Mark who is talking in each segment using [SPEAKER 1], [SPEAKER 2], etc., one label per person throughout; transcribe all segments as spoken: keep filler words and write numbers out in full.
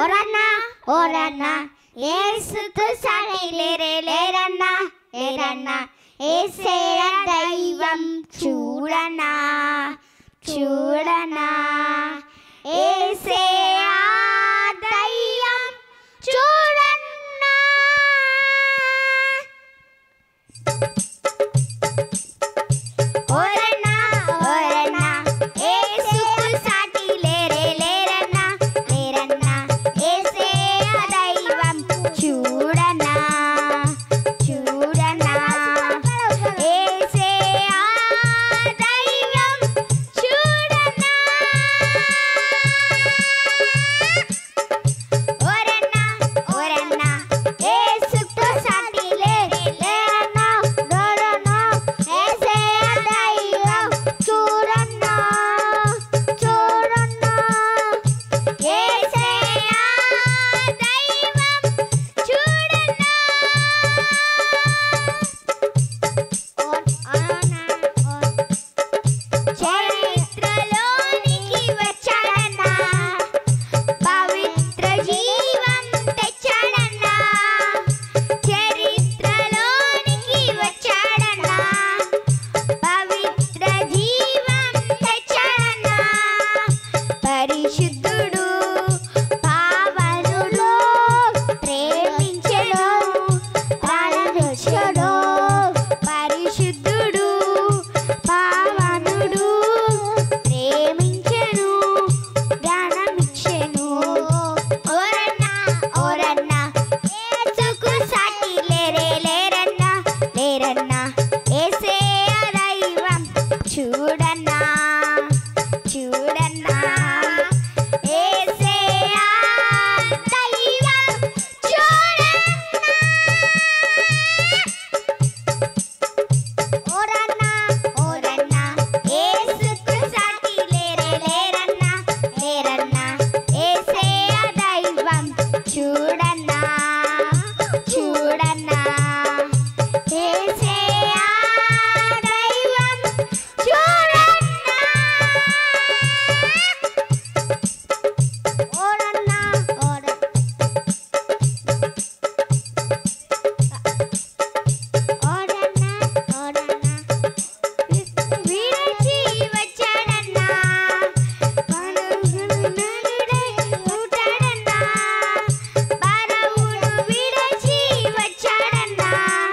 [SPEAKER 1] ఓరన్నా ఓరన్నా యేసుకు సాటి లేరే లేరన్నా లేరన్నా యేసయ్య దైవం చూడనా చూడనా యేసయ్య దైవం చూడన్నా. ఓరన్నా ఓరన్నా యేసుకు సాటి లేరే లేరన్నా లేరన్నా యేసయ్య దైవం చూడనా చూడనా యేసయ్య దైవం చూడనా. ఓరన్నా ఓరన్నా యేసుకు సాటి లేరే లేరన్నా లేరన్నా యేసయ్య దైవం చూడన్నా చూడన్నా యేసయ్య దైవం చూడన్నా. చరిత్రలోనికి వచ్చాడన్నా పవిత్ర జీవం తెచ్చాడన్నా చరిత్రలోనికి వచ్చాడన్నా పవిత్ర జీవం తెచ్చాడన్నా. పరిశుద్ధుడు పావనుడు ప్రేమించెను ప్రాణమిచ్చెను. పరిశుద్ధుడు పావనుడు ప్రేమించెను ప్రాణమిచ్చెను. ఓరన్నా ఓరన్నా యేసుకు సాటి లేరే లేరన్నా లేరన్నా యేసయ్య దైవం చూడన్నా చూడన్నా యేసయ్య దైవం చూడన్నా. ఓరన్నా ఓరన్నా యేసుకు సాటి లేరే లేరన్నా లేరన్నా యేసయ్య దైవం చూడన్నా చూడన్నా యేసయ్య దైవం చూడన్నా. ఓరన్నా ఓరన్నా ఓరన్నా విడిచి వచ్చాడన్నా పరమునుడే పుట్టాడన్నా పరమును విడిచి వచ్చాడన్నా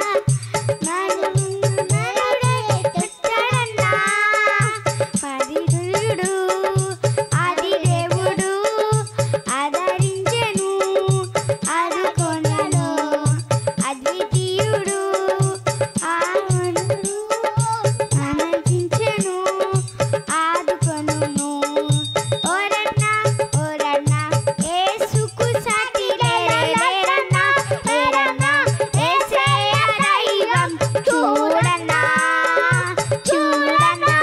[SPEAKER 1] పరమునుడే పుట్టాడన్నా. పరిశుద్ధుడు ఆది దేవుడు ఆదరించెను ఆదుకొనెను అద్వితీయుడు ఆవనుడు ఆనందించెను ఆదుకొనును. ఓరన్నా ఓరన్నా యేసుకు సాటి లేరే లేరన్నా లేరన్నా యేసయ్య దైవం చూడన్నా చూడన్నా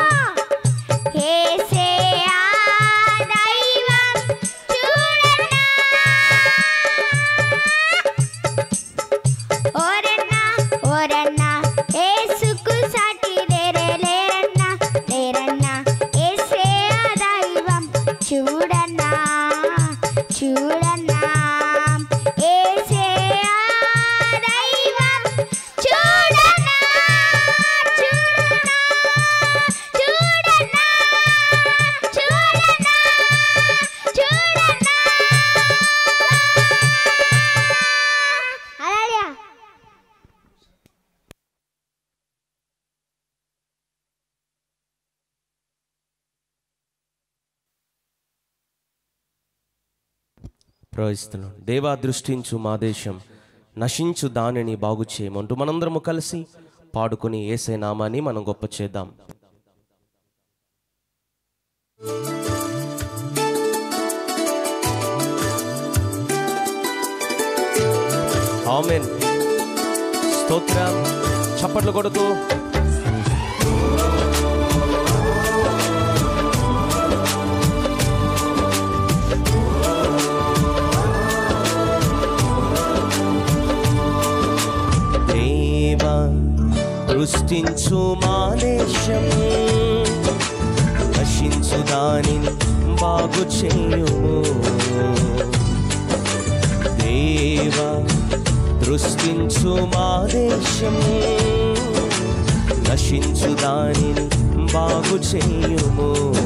[SPEAKER 1] యేసయ్య దైవం చూడన్నా. ఓరన్నా ఓరన్నా యేసుకు సాటి లేరే లేరన్నా లేరన్నా యేసయ్య దైవం చూడన్నా చూడన్నా యేసయ్య దైవం చూడన్నా చూడన్నా చూడన్నా చూడన్నా చూడన్నా. హల్లెలూయా.
[SPEAKER 2] ప్రవహిస్తున్నాం. దేవా దృష్టించు మా దేశం నశించు దానిని బాగు చేయమంటూ మనందరము కలిసి పాడుకుని యేసయ్య నామాన్ని మనం గొప్ప చేద్దాం. ఆమేన్. స్తోత్రం. చప్పట్లు కొడుతూ దేవా దృష్టించు మా దేశం నశించు దానిని బాగు చేయుము దేవా దృష్టించు మా దేశం, నశించు దానిని బాగు చేయుము.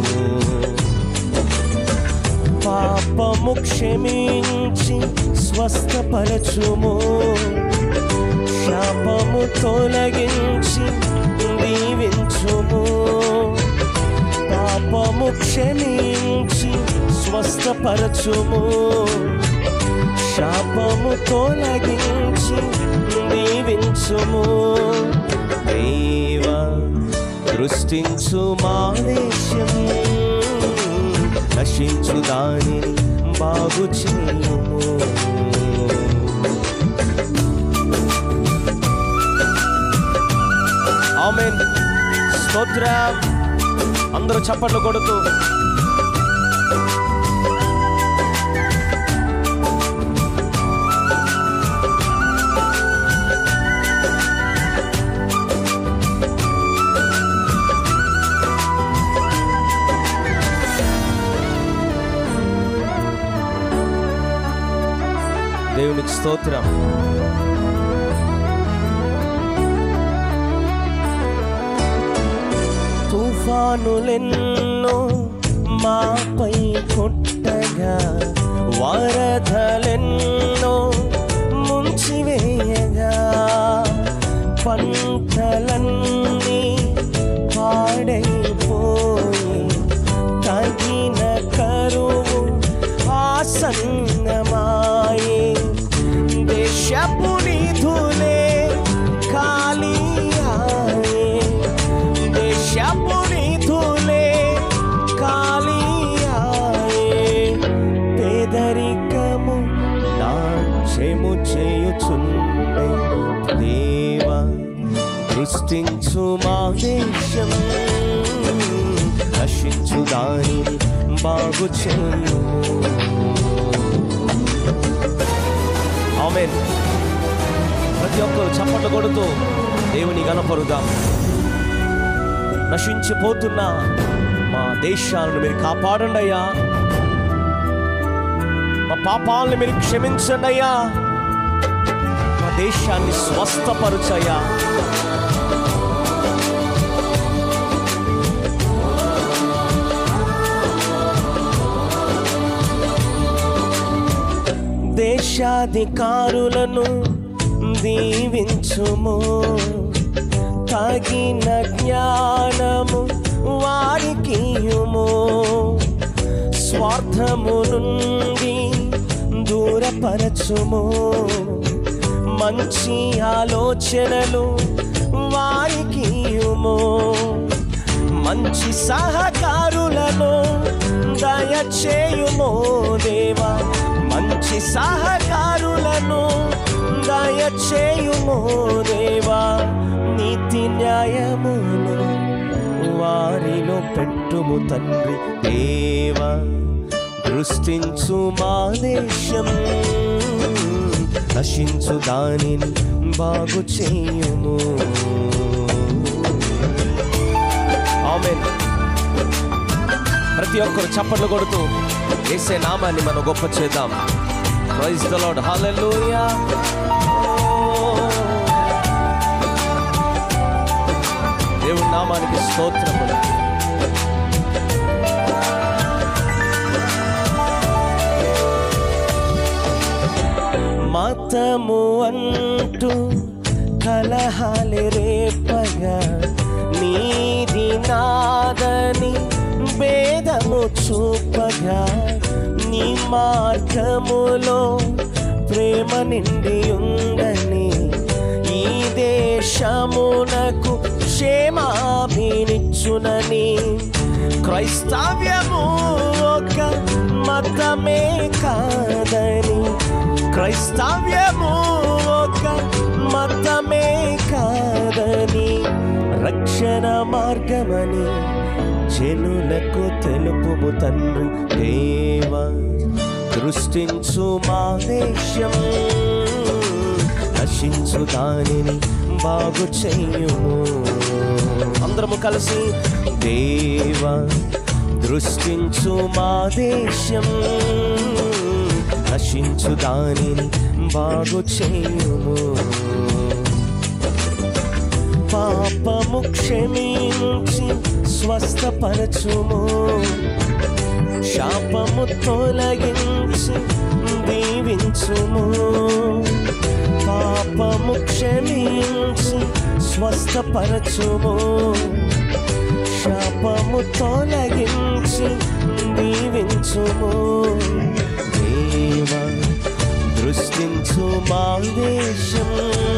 [SPEAKER 2] పాపము క్షమించి స్వస్థపరచుము, శాపము తొలగించి దీవించుము. పాపము క్షమించి స్వస్థపరచుము, శాపము తొలగించి దీవించుము. దేవా దృష్టించు మా దేశం, నశించు దానిని బాగు చేయుము. ఆమేన్. స్తోత్రం. అందరూ చప్పట్లు కొడుతూ దేవునికి స్తోత్రం. తుఫానులెన్నో మాపై కొట్టగా, వరదలెన్నో ముంచివేయగా, పంటలన్నీ పాడైపోయి తగిన కరువు ఆసన్నమాయే. దేశపు నిధులే ఖాళీ ఆయే, దేశపు నిధులే ఖాళీ ఆయే. పేదరికము నాట్యము చేయుచుండే, దేవా దృష్టించు మా దేశం, నశించు దానిని బాగు చేయు. ఆమేన్. ప్రతి ఒక్కరు చప్పట్లు కొడుతూ దేవుని గణపరుదాం. నశించిపోతున్న మా దేశాలను మీరు కాపాడండి అయ్యా, మా పాపాలను మీరు క్షమించండి అయ్యా, మా దేశాన్ని స్వస్థపరచయ్యా. దేశాధికారులను దీవించుము, తగిన జ్ఞానము వారికియుము. స్వార్థము నుండి దూరపరచుము, మంచి ఆలోచనలు వారికియుము. మంచి సహకారులను దయచేయుము దేవా, మంచి సహకారులను దయచేయుము దేవా. నీతి న్యాయమును వారిలో పెట్టుము తండ్రి. దేవా దృష్టించు మా దేశం, నశించు దానిని బాగు చేయుము. ఆమేన్. ప్రతి ఒక్కరు చప్పట్లు కొడుతూ యేసే నామాన్ని మనం గొప్ప చేద్దాం. Praise the lord. హల్లెలూయా. దేవుని నామానికి స్తోత్రములు. మతము అంటూ కలహాలి రేపగా, నీది నాదని భేదము చూపగా, నీ మార్గములో ప్రేమ నిండి ఉందని, ఈ దేశమునకు క్షేమాభినిచ్చునని. క్రైస్తవ్యము ఒక మతమే కాదని, క్రైస్తవ్యము ఒక మతమే కాదని, రక్షణ మార్గమని జనులకు తెలుపుము తండ్రి. దేవా దృష్టించు మా దేశం, నశించు దానిని బాగు చేయుము. అందరము కలిసి దేవా దృష్టించు మా దేశం, నశించు దానిని బాగు చేయుము. పాపము క్షమించి స్వస్థపరచుము, శాపము తొలగించి దీవించుము. పాపము క్షమించి స్వస్థపరచుము, శాపము తొలగించి దీవించుము. దేవా దృష్టించు మా దేశం,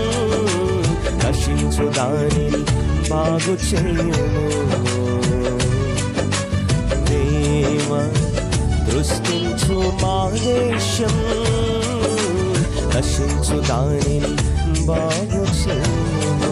[SPEAKER 2] నశించు దానిని బాగు చేయుము. దేవా దృష్టించు మా దేశం, నశించు దానిని బాగు చేయుము.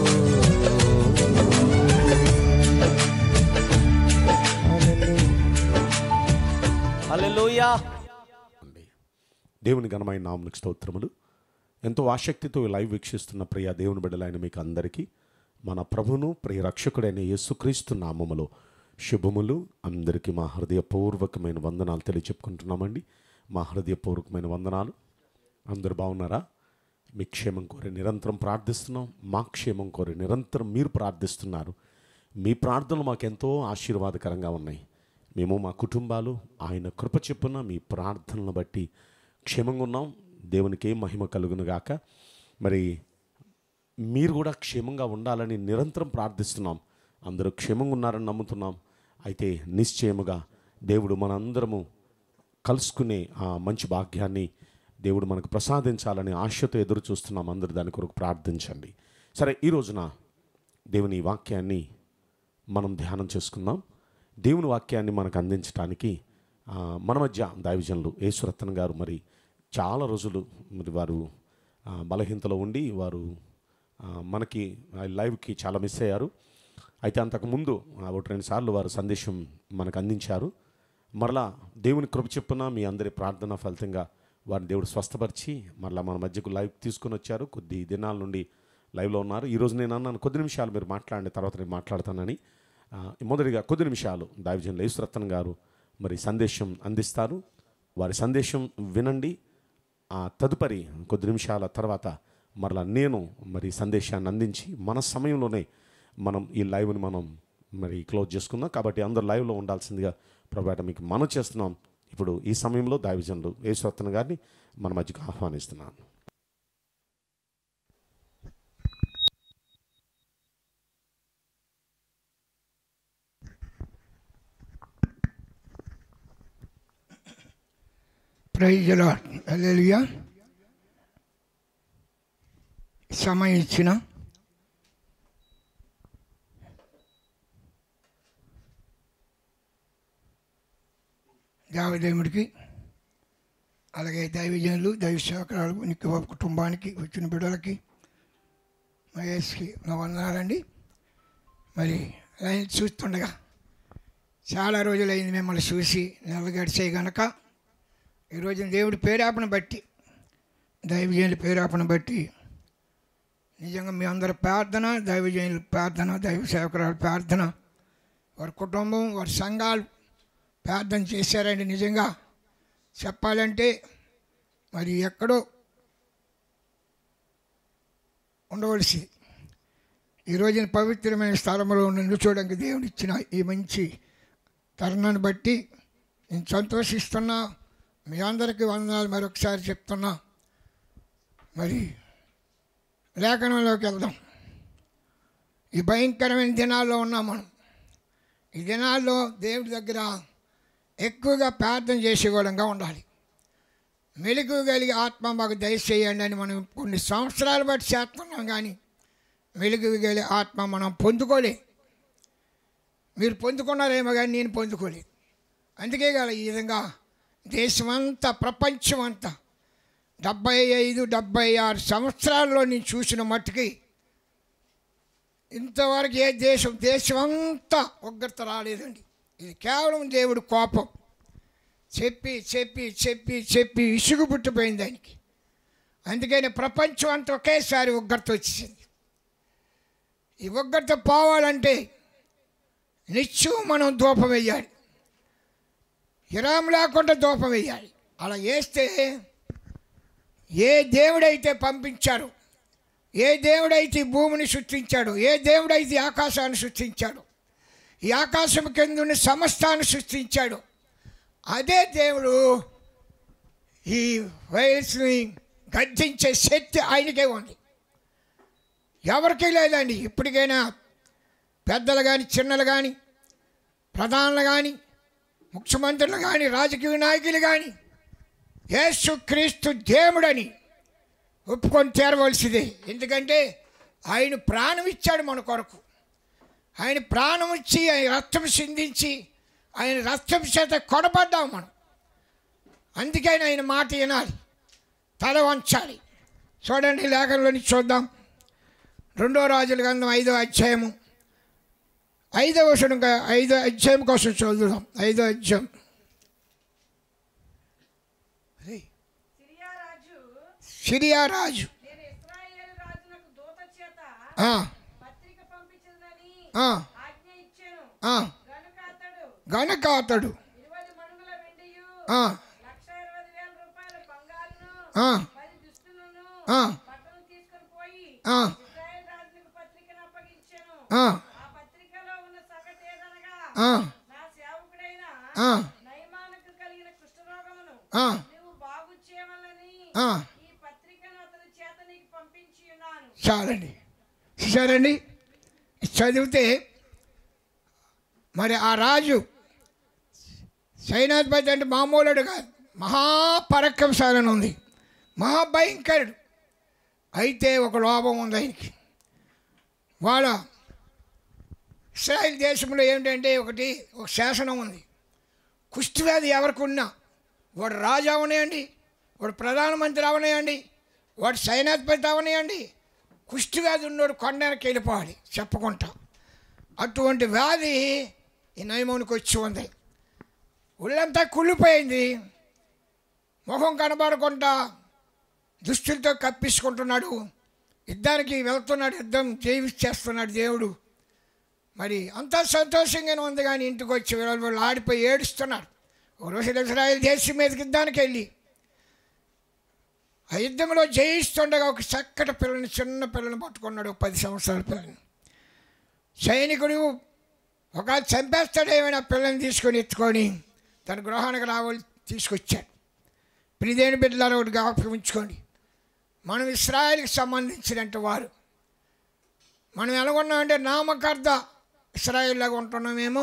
[SPEAKER 2] హల్లెలూయా.
[SPEAKER 3] దేవుని ఘనమైన నామమునకు స్తోత్రములు. ఎంతో ఆసక్తితో లైవ్ వీక్షిస్తున్న ప్రియ దేవుని బిడ్డలైన మీకు అందరికీ మన ప్రభును ప్రియ రక్షకుడైన యేసుక్రీస్తు నామములో శుభములు. అందరికీ మా హృదయపూర్వకమైన వందనాలు తెలియచెప్పుకుంటున్నామండి. మా హృదయపూర్వకమైన వందనాలు. అందరూ బాగున్నారా? మీ క్షేమం కోరి నిరంతరం ప్రార్థిస్తున్నాం. మా క్షేమం కోరి నిరంతరం మీరు ప్రార్థిస్తున్నారు. మీ ప్రార్థనలు మాకెంతో ఆశీర్వాదకరంగా ఉన్నాయి. మేము మా కుటుంబాలు ఆయన కృప చెప్పున మీ ప్రార్థనలను బట్టి క్షేమంగా ఉన్నాం. దేవునికి మహిమ కలుగును గాక. మరి మీరు కూడా క్షేమంగా ఉండాలని నిరంతరం ప్రార్థిస్తున్నాం. అందరూ క్షేమంగా ఉన్నారని నమ్ముతున్నాం. అయితే నిశ్చయముగా దేవుడు మనందరము కలుసుకునే ఆ మంచి భాగ్యాన్ని దేవుడు మనకు ప్రసాదించాలని ఆశతో ఎదురు చూస్తున్నాం. అందరూ దాని కొరకు ప్రార్థించండి. సరే, ఈ రోజున దేవుని వాక్యాన్ని మనం ధ్యానం చేసుకుందాం. దేవుని వాక్యాన్ని మనకు అందించడానికి మన మధ్య దైవజనులు యేసురత్న గారు మరి చాలా రోజులు మరి వారు బలహీనతలో ఉండి వారు మనకి లైవ్కి చాలా మిస్ అయ్యారు. అయితే అంతకుముందు ఒకటి రెండు సార్లు వారు సందేశం మనకు అందించారు. మరలా దేవుని కృప చెప్పున మీ అందరి ప్రార్థన ఫలితంగా వారిని దేవుడు స్వస్థపరిచి మరలా మన మధ్యకు లైవ్ తీసుకొని వచ్చారు. కొద్ది దినాల నుండి లైవ్లో ఉన్నారు. ఈరోజు నేను అన్నాను కొద్ది నిమిషాలు మీరు మాట్లాడిన తర్వాత నేను మాట్లాడతానని. మొదటిగా కొద్ది నిమిషాలు దైవజనులు యేసురత్న గారు మరి సందేశం అందిస్తారు. వారి సందేశం వినండి. ఆ తదుపరి కొద్ది నిమిషాల తర్వాత మరలా నేను మరి సందేశాన్ని అందించి మన సమయంలోనే మనం ఈ లైవ్ని మనం మరి క్లోజ్ చేసుకుందాం. కాబట్టి అందరూ లైవ్లో ఉండాల్సిందిగా ప్రభువైన మీకు మనం చేస్తున్నాం. ఇప్పుడు ఈ సమయంలో దైవజనులు యేసురత్న గారిని మన మధ్యకు ఆహ్వానిస్తున్నాను.
[SPEAKER 4] Praise the lord. హల్లెలూయా. సమయం ఇచ్చిన దేవదేవుడికి అలాగే దైవజనులు దైవ సేవకురాలు నిత్య కుటుంబానికి వచ్చిన బిడ్డలకి మహేష్కి నా వందనాలండి. మరి లైన్ చూస్తుండగా చాలా రోజులైంది మిమ్మల్ని చూసి నెల గడిచే గనక ఈరోజు దేవుడి పేరాపణ బట్టి దైవజనుల పేరాపణ బట్టి నిజంగా మీ అందరి ప్రార్థన, దైవజనుల ప్రార్థన, దైవ సేవకురాల ప్రార్థన, వారి కుటుంబం వారి సంఘాలు ప్రార్థన చేశారండి. నిజంగా చెప్పాలంటే మరి ఎక్కడో ఉండవలసి ఈ రోజున పవిత్రమైన స్థలంలో నిలుచోడానికి దేవుడు ఇచ్చిన ఈ మంచి తరుణాన్ని బట్టి నేను సంతోషిస్తున్నా. మీ అందరికీ వందనాలు మరొకసారి చెప్తున్నా. మరి లేఖనంలోకి వెళ్దాం. ఈ భయంకరమైన దినాల్లో ఉన్నాం మనం. ఈ దినాల్లో దేవుడి దగ్గర ఎక్కువగా ప్రార్థన చేసేవాళ్ళంగా ఉండాలి. మెలుగు కలిగి ఆత్మ మాకు దయచేయండి అని మనం కొన్ని సంవత్సరాలు బట్టి చేస్తున్నాం, కానీ మెలుగు కలిగి ఆత్మ మనం పొందుకోలే. మీరు పొందుకున్నారేమో కానీ నేను పొందుకోలేదు. అందుకే కదా ఈ విధంగా దేశమంతా ప్రపంచం అంతా డెబ్భై ఐదు డెబ్భై ఆరు సంవత్సరాల్లో నేను చూసిన మట్టుకి ఇంతవరకు ఏ దేశం దేశం అంతా ఉగ్రత రాలేదండి. ఇది కేవలం దేవుడి కోపం. చెప్పి చెప్పి చెప్పి చెప్పి ఇసుగు పుట్టిపోయింది దానికి. అందుకని ప్రపంచం అంతా ఒకేసారి ఉగ్రత వచ్చేసింది. ఈ ఉగ్రత పోవాలంటే నిత్యం మనం ధూపం వేయాలి, విరామం లేకుండా ధూపం వేయాలి. అలా వేస్తే ఏ దేవుడైతే పంపించాడు, ఏ దేవుడైతే ఈ భూమిని సృష్టించాడు, ఏ దేవుడైతే ఈ ఆకాశాన్ని సృష్టించాడు, ఈ ఆకాశం కింద ఉన్న సమస్తాన్ని సృష్టించాడు, అదే దేవుడు ఈ వైరస్ని గద్దించే శక్తి ఆయనకే ఉంది. ఎవరికీ లేదండి. ఇప్పటికైనా పెద్దలు కానీ, చిన్నలు కానీ, ప్రధానులు కానీ, ముఖ్యమంత్రులు కానీ, రాజకీయ నాయకులు కానీ యేసుక్రీస్తు దేవుడని ఒప్పుకొని తీరవలసిందే. ఎందుకంటే ఆయన ప్రాణం ఇచ్చాడు మన కొరకు. ఆయన ప్రాణం ఇచ్చి, ఆయన రక్తం సిందించి, ఆయన రక్తం చేత కొనబడ్డాం మనం. అందుకని ఆయన మాట వినాలి, తల వంచాలి. చూడండి, లేఖనంలోని చూద్దాం. రెండో రాజుల గ్రంథం ఐదో అధ్యాయము ఐదో వచనం, ఐదో అధ్యాయం కోసం చదువుదాం. ఐదో అధ్యాయం. సిరియా రాజు గనక అతడు చాలండి. చూసారండి, చదివితే మరి ఆ రాజు సైనాధిపతి అంటే మామూలుడు కాదు, మహాపరాక్రమశాలని ఉంది, మహాభయంకరుడు. అయితే ఒక లోపం ఉంది ఆయనకి. వాళ్ళ ఇశ్రాయేల్ దేశంలో ఏమిటంటే ఒకటి ఒక శాసనం ఉంది. కుష్ఠవ్యాధి ఎవరికి ఉన్నా, వాడు రాజు అవనేయండి, వాడు ప్రధానమంత్రి అవనేయండి, వాడు సైనాధిపతి అవనేయండి, కుష్ఠవ్యాధి ఉన్నోడు కొండకి వెళ్ళిపోవాలి చెప్పుకుంటా. అటువంటి వ్యాధి ఈ నయమోనికి వచ్చి ఉంది. ఒళ్ళంతా కుళ్ళిపోయింది, ముఖం కనబడకుండా దుస్తులతో కప్పించుకుంటున్నాడు, యుద్ధానికి వెళ్తున్నాడు, యుద్ధం జయించేస్తున్నాడు దేవుడు. మరి అంతా సంతోషంగానే ఉంది, కానీ ఇంటికి వచ్చి వాళ్ళు ఆడిపోయి ఏడుస్తున్నాడు. ఒక రోజు ఇశ్రాయేల్ దేశం మీదకి యుద్ధానికి వెళ్ళి ఆ యుద్ధంలో జయిస్తుండగా ఒక చక్కటి పిల్లని, చిన్న పిల్లని పట్టుకున్నాడు, పది సంవత్సరాల పిల్లని. సైనికుడు ఒక చంపేస్తాడు ఏమైనా పిల్లని తీసుకొని ఎత్తుకొని తన గృహానికి రావాలి తీసుకొచ్చాడు. ప్రిదేని బిడ్డలలో ఒకటి జ్ఞాపకం ఉంచుకోండి, మనం ఇశ్రాయేల్కి సంబంధించినట్టు వారు. మనం ఎలాగున్నామంటే నామకార్థ ఇశ్రాయేల్లాగా ఉంటున్నామేమో.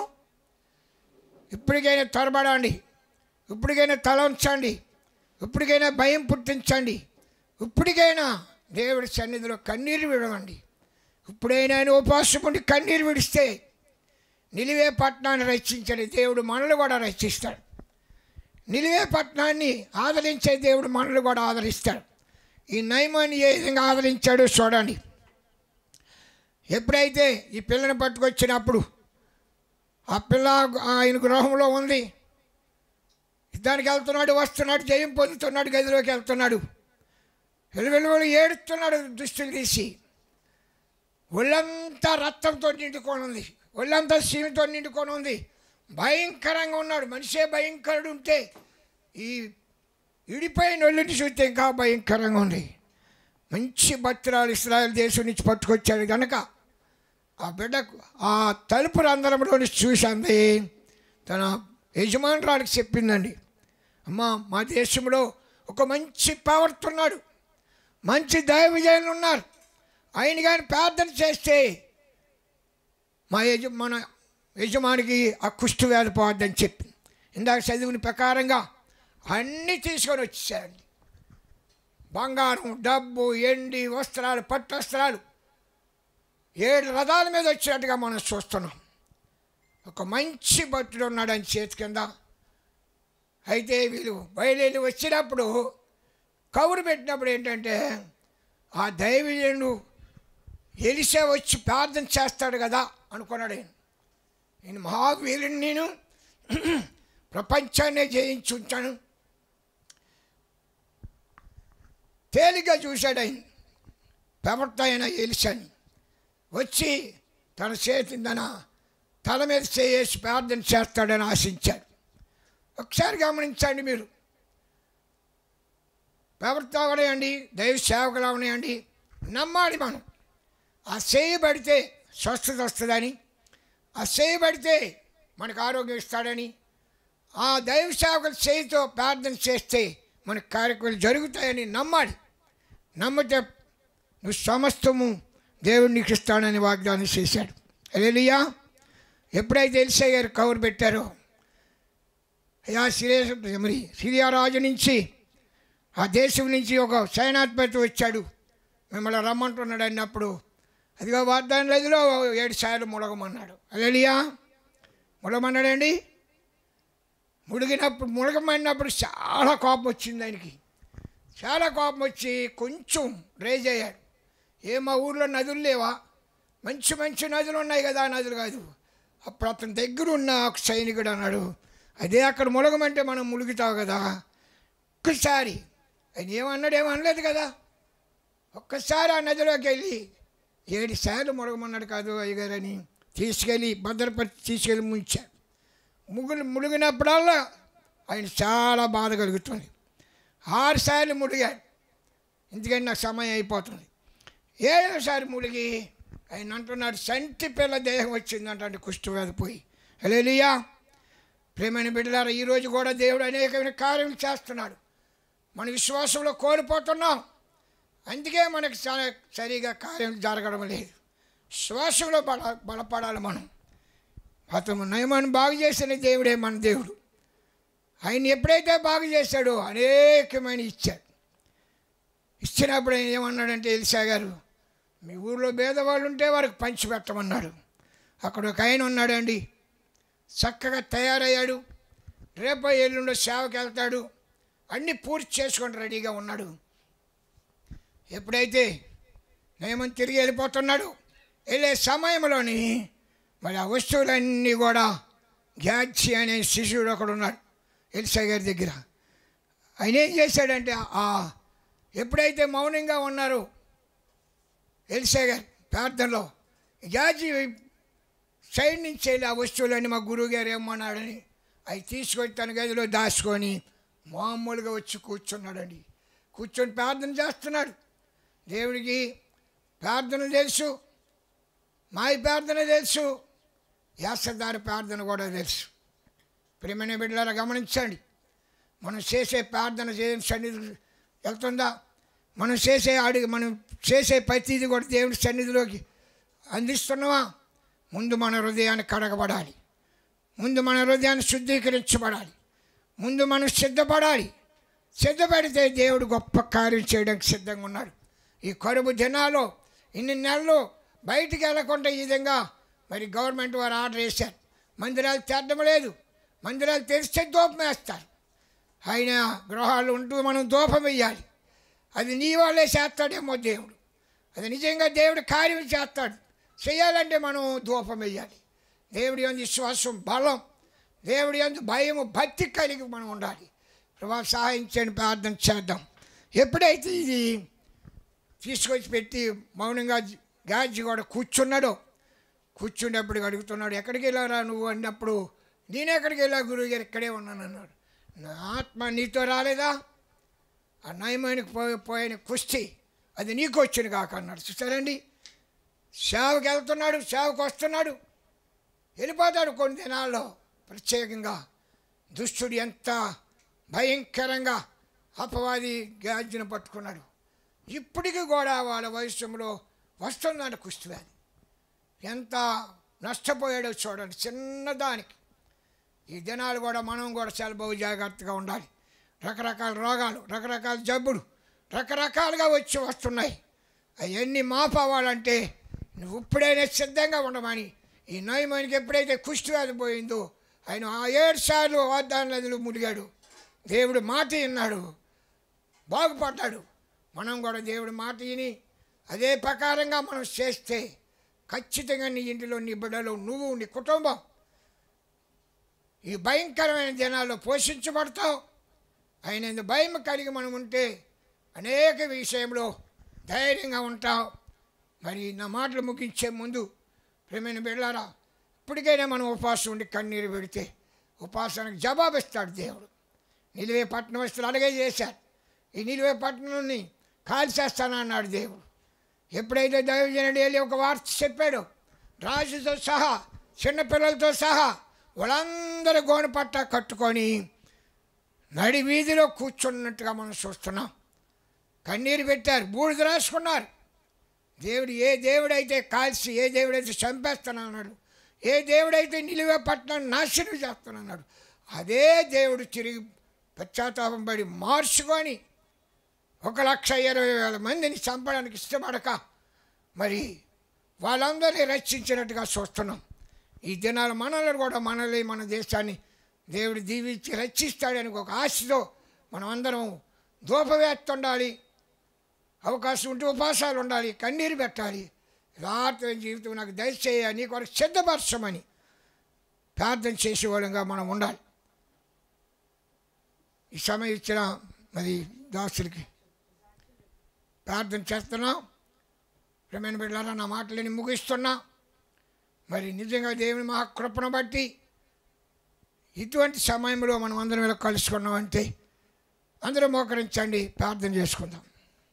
[SPEAKER 4] ఇప్పటికైనా త్వరపడండి, ఇప్పటికైనా తల ఉంచండి, ఇప్పటికైనా భయం పుట్టించండి, ఇప్పటికైనా దేవుడి సన్నిధిలో కన్నీరు విడవండి. ఇప్పుడైనా ఆయన ఉపవాసం ఉండి కన్నీరు విడిస్తే నిలివే పట్టణాన్ని రక్షించండి, దేవుడు మనల్ని కూడా రక్షిస్తాడు. నిలివే పట్టణాన్ని ఆదరించే దేవుడు మనల్ని కూడా ఆదరిస్తాడు. ఈ నయమాన్ని ఏ విధంగా ఆదరించాడో చూడండి. ఎప్పుడైతే ఈ పిల్లని పట్టుకొచ్చినప్పుడు ఆ పిల్ల ఆయన గృహంలో ఉంది, యుద్ధానికి వెళ్తున్నాడు, వస్తున్నాడు, జయం పొందుతున్నాడు, గదిలోకి వెళ్తున్నాడు, వెలువెలువలు ఏడుస్తున్నాడు దుస్తులు తీసి. ఒళ్ళంతా రక్తంతో నిండుకొని ఉంది, ఒళ్ళంతా సీమితో నిండుకొని ఉంది, భయంకరంగా ఉన్నాడు. మనిషే భయంకరుడు ఉంటే ఈ ఇడిపోయిన ఒళ్ళని చూస్తే ఇంకా భయంకరంగా ఉంది. మంచి భక్తురాలు ఇశ్రాయేల్ దేశం నుంచి పట్టుకొచ్చాడు కనుక ఆ బిడ్డకు ఆ తలుపు రంధ్రంలో చూసింది, తన యజమానురాలికి చెప్పిందండి, అమ్మా మా దేశంలో ఒక మంచి ప్రవర్తున్నాడు, మంచి దైవ విజయాలు ఉన్నారు, ఆయన కానీ ప్రార్థన చేస్తే మా యజ మన యజమానికి ఆ కుష్టు వ్యాధి పోవద్దని చెప్పి ఇందాక చదివిన ప్రకారంగా అన్నీ తీసుకొని వచ్చేసారండి. బంగారం, డబ్బు, ఎండి, వస్త్రాలు, పట్టు వస్త్రాలు ఏడు రథాల మీద వచ్చినట్టుగా మనం చూస్తున్నాం. ఒక మంచి భక్తుడు ఉన్నాడు ఆయన చేతి కింద. అయితే వీళ్ళు బయలుదేరి వచ్చినప్పుడు కౌరు పెట్టినప్పుడు ఏంటంటే ఆ దైవజనుడు ఎలిసా వచ్చి ప్రార్థన చేస్తాడు కదా అనుకున్నాడు. ఆయన నేను మహావీరుని, నేను ప్రపంచాన్ని జయించి ఉంచాను. తేలిగ్గా చూశాడు ఆయన ప్రవక్త అయిన ఎలిసాని. వచ్చి తన చేతి తన తల మీద చేసి ప్రార్థన చేస్తాడని ఆశించాడు. ఒకసారి గమనించండి మీరు, ప్రవర్త అవనియండి, దైవ సేవకులు అవనియండి, నమ్మాలి మనం. ఆ చేయబడితే స్వస్థత వస్తుందని, ఆ చేయబడితే మనకు ఆరోగ్యం ఇస్తాడని, ఆ దైవ సేవకుల చేయితో ప్రార్థన చేస్తే మనకు కార్యక్రమాలు జరుగుతాయని నమ్మాలి. నమ్మితే నువ్వు సమస్తము దేవుడు నీకు ఇస్తాడని వాగ్దానం చేశాడు. హల్లెలూయా. ఎప్పుడైతే ఎలీషా గారు కవర్ పెట్టారో, అయ్యా సిరియా మరి సిరియా రాజు నుంచి, ఆ దేశం నుంచి ఒక సైనాధిపతి వచ్చాడు, మిమ్మల్ని రమ్మంటున్నాడు అన్నప్పుడు, అదిగో వాగ్దానం లేదులో ఏడు సార్లు ముడగమన్నాడు. హల్లెలూయా. ముడగమన్నాడండి. ముడిగినప్పుడు ముడగమన్నప్పుడు చాలా కోపం వచ్చింది ఆయనకి. చాలా కోపం వచ్చి కొంచెం రేజ్ అయ్యాడు. ఏ మా ఊర్లో నదులు లేవా? మంచి మంచి నదులు ఉన్నాయి కదా. నదులు కాదు. అప్పుడు అతని దగ్గర ఉన్న ఒక సైనికుడు అన్నాడు, అదే అక్కడ మునగమంటే మనం ములుగుతావు కదా, ఒక్కసారి. ఆయన ఏమన్నాడు? ఏమనలేదు కదా. ఒక్కసారి ఆ నదిలోకి వెళ్ళి ఏడు సార్లు మునగమన్నాడు కాదు అయ్యగారని తీసుకెళ్ళి భద్రపరిచి తీసుకెళ్ళి ముంచాడు. ముగ్గులు మునిగినప్పుడల్లా ఆయన చాలా బాధ కలుగుతుంది. ఆరు సార్లు మునిగాడు. ఎందుకంటే నాకు సమయం అయిపోతుంది. ఏడోసారి మునిగి ఆయన అంటున్నాడు, సంటి పిల్ల దేహం వచ్చిందంటే కుష్ఠవ్యాధి పోయి. హల్లెలూయా. ప్రేమైన బిడ్డలారా, ఈరోజు కూడా దేవుడు అనేకమైన కార్యములు చేస్తున్నాడు. మన విశ్వాసంలో కోల్పోతున్నాం. అందుకే మనకు సరిగా కార్యం జరగడం లేదు. శ్వాసంలో బల బలపడాలి మనం. అతను నయమాన్ని బాగు చేసిన దేవుడే మన దేవుడు. ఆయన ఎప్పుడైతే బాగు చేశాడో అనేకమైన ఇచ్చాడు. ఇచ్చినప్పుడు ఆయన ఏమన్నాడంటే, ఎలీషా గారు మీ ఊళ్ళో పేదవాళ్ళు ఉంటే వారికి పంచి పెట్టమన్నాడు. అక్కడ ఒక ఆయన ఉన్నాడండి, చక్కగా తయారయ్యాడు. రేపో ఎల్లుండో సేవకి వెళ్తాడు, అన్నీ పూర్తి చేసుకొని రెడీగా ఉన్నాడు. ఎప్పుడైతే నయమం తిరిగి వెళ్ళిపోతున్నాడు, వెళ్ళే సమయంలోని మరి ఆ వస్తువులన్నీ కూడా గ్యాచి అనే శిశువుడు ఒకడు ఉన్నాడు ఎలీషా గారి దగ్గర. ఆయన ఏం చేశాడంటే, ఆ ఎప్పుడైతే మౌనంగా ఉన్నారో ఎలీషా గారు ప్రార్థనలో, గ్యాచి సైడ్ నుంచి వెళ్ళి ఆ వస్తువులన్నీ మా గురువు గారు ఏమన్నాడని అవి తీసుకొని తన గదిలో దాచుకొని మామూలుగా వచ్చి కూర్చున్నాడండి. కూర్చొని ప్రార్థన చేస్తున్నాడు. దేవుడికి ప్రార్థన తెలుసు, మాయ ప్రార్థన తెలుసు, యాసదారి ప్రార్థన కూడా తెలుసు. ప్రియమైన బిడ్డలారా గమనించండి, మనం చేసే ప్రార్థన దేవుని సన్నిధి వెళ్తుందా? మనం చేసే అడిగి మనం చేసే ప్రతిదీ కూడా దేవుడి సన్నిధిలోకి అందిస్తున్నావా? ముందు మన హృదయాన్ని కడగబడాలి, ముందు మన హృదయాన్ని శుద్ధీకరించబడాలి, ముందు మనం సిద్ధపడాలి. సిద్ధపడితే దేవుడు గొప్ప కార్యం చేయడానికి సిద్ధంగా ఉన్నాడు. ఈ కరువు దినాల్లో ఇన్ని నెలలు బయటికి వెళ్ళకుండా ఈ విధంగా మరి గవర్నమెంట్ వారు ఆర్డర్ వేశారు. మందిరాలు తెరడం లేదు, మందిరాలు తెరిస్తే దూపం వేస్తారు. ఆయన గృహాలు ఉంటూ మనం దూపం వేయాలి. అది నీ వాళ్ళే చేస్తాడేమో దేవుడు, అది నిజంగా దేవుడు కార్యం చేస్తాడు. చేయాలంటే మనం ధూపం వేయాలి. దేవుడి యందు విశ్వాసం, బలం, దేవుడి యందు భయము, భక్తి కలిగి మనం ఉండాలి. ప్రభా సహాయం చేయని ప్రార్థన చేద్దాం. ఎప్పుడైతే ఇది తీసుకొచ్చి పెట్టి మౌనంగా గాజి కూడా కూర్చున్నాడో, కూర్చున్నప్పుడు అడుగుతున్నాడు, ఎక్కడికి వెళ్ళారా నువ్వు అన్నప్పుడు, నేను ఎక్కడికి వెళ్ళా గురువు గారు, ఇక్కడే ఉన్నాను అన్నాడు. నా ఆత్మ నీతో రాలేదా? ఆ నయమానికి పోయి పోయిన కుస్తీ అది నీకు వచ్చింది కాక అన్నాడు. చూసారండి, సేవకి వెళ్తున్నాడు, సేవకు వస్తున్నాడు, వెళ్ళిపోతాడు కొన్ని దినాల్లో. ప్రత్యేకంగా దుష్టుడు ఎంత భయంకరంగా అపవాది గాజును పట్టుకున్నాడు. ఇప్పటికీ కూడా వాళ్ళ వయస్సులో వస్తుందంట కుష్ఠవ్యాధి. ఎంత నష్టపోయాడో చూడండి చిన్నదానికి. ఈ దినాలు కూడా మనం కూడా చాలా బహు జాగ్రత్తగా ఉండాలి. రకరకాల రోగాలు, రకరకాల జబ్బులు రకరకాలుగా వచ్చి వస్తున్నాయి. అవన్నీ మాపవ్వాలంటే నువ్వు ఇప్పుడైనా సిద్ధంగా ఉండమని, ఈ నయమానికి ఎప్పుడైతే కుష్ఠవ్యాధి పోయిందో ఆయన ఆ ఏడు సార్లు వాగ్దాన నదిలో మునిగాడు. దేవుడు మాట విన్నాడు, బాగుపడ్డాడు. మనం కూడా దేవుడి మాట విని అదే ప్రకారంగా మనం చేస్తే ఖచ్చితంగా నీ ఇంటిలో, నీ బిడ్డలో, నువ్వు, నీ కుటుంబం ఈ భయంకరమైన దినాల్లో పోషించబడతావు. ఆయన భయం కలిగి మనం ఉంటే అనేక విషయంలో ధైర్యంగా ఉంటావు. మరి నా మాటలు ముగించే ముందు ప్రేమైన బిడ్డలారా, ఇప్పటికైనా మనం ఉపవాసం ఉండి కన్నీరు పెడితే ఉపవాసానికి జవాబిస్తాడు దేవుడు. నిలివే పట్టణవస్తులు అలాగే చేశారు. ఈ నిలువే పట్టణాన్ని కాల్చేస్తానన్నాడు దేవుడు. ఎప్పుడైతే దైవజనుడు ఏలి ఒక వార్త చెప్పాడో, రాజుతో సహా చిన్నపిల్లలతో సహా వాళ్ళందరూ గోనె పట్ట కట్టుకొని నడి వీధిలో కూర్చున్నట్టుగా మనం చూస్తున్నాం. కన్నీరు పెట్టారు, బూడిద రాసుకున్నారు. దేవుడు ఏ దేవుడైతే కాల్చి, ఏ దేవుడైతే చంపేస్తానన్నాడు, ఏ దేవుడైతే నిలువే పట్టణాన్ని నాశనం చేస్తానన్నాడు, అదే దేవుడు తిరిగి పశ్చాత్తాపం పడి మార్చుకొని ఒక లక్ష ఇరవై వేల మందిని చంపడానికి ఇష్టపడక మరి వాళ్ళందరినీ రక్షించినట్టుగా చూస్తున్నాం. ఈ దినాలు మనల్ని కూడా, మనల్ని మన దేశాన్ని దేవుడు దీవించి రక్షిస్తాడని ఒక ఆశతో మనం అందరం ధూపవేస్తుండాలి. అవకాశం ఉంటే ఉపాసాలు ఉండాలి, కన్నీరు పెట్టాలి. యథార్థమైన జీవితం నాకు దయచేయ, నీ కొరకు సిద్ధపరచమని ప్రార్థన చేసేవాళ్ళంగా మనం ఉండాలి. ఈ సమయం ఇచ్చిన మరి దాసులకి ప్రార్థన చేస్తున్నాం. ప్రేమైన బిడ్డలారా, నా మాటలని ముగిస్తున్నా. మరి నిజంగా దేవుని మహాకృపను బట్టి ఇటువంటి సమయంలో మనం అందరం ఇలా కలుసుకున్నామంటే అందరూ మోకరించండి, ప్రార్థన చేసుకుందాం.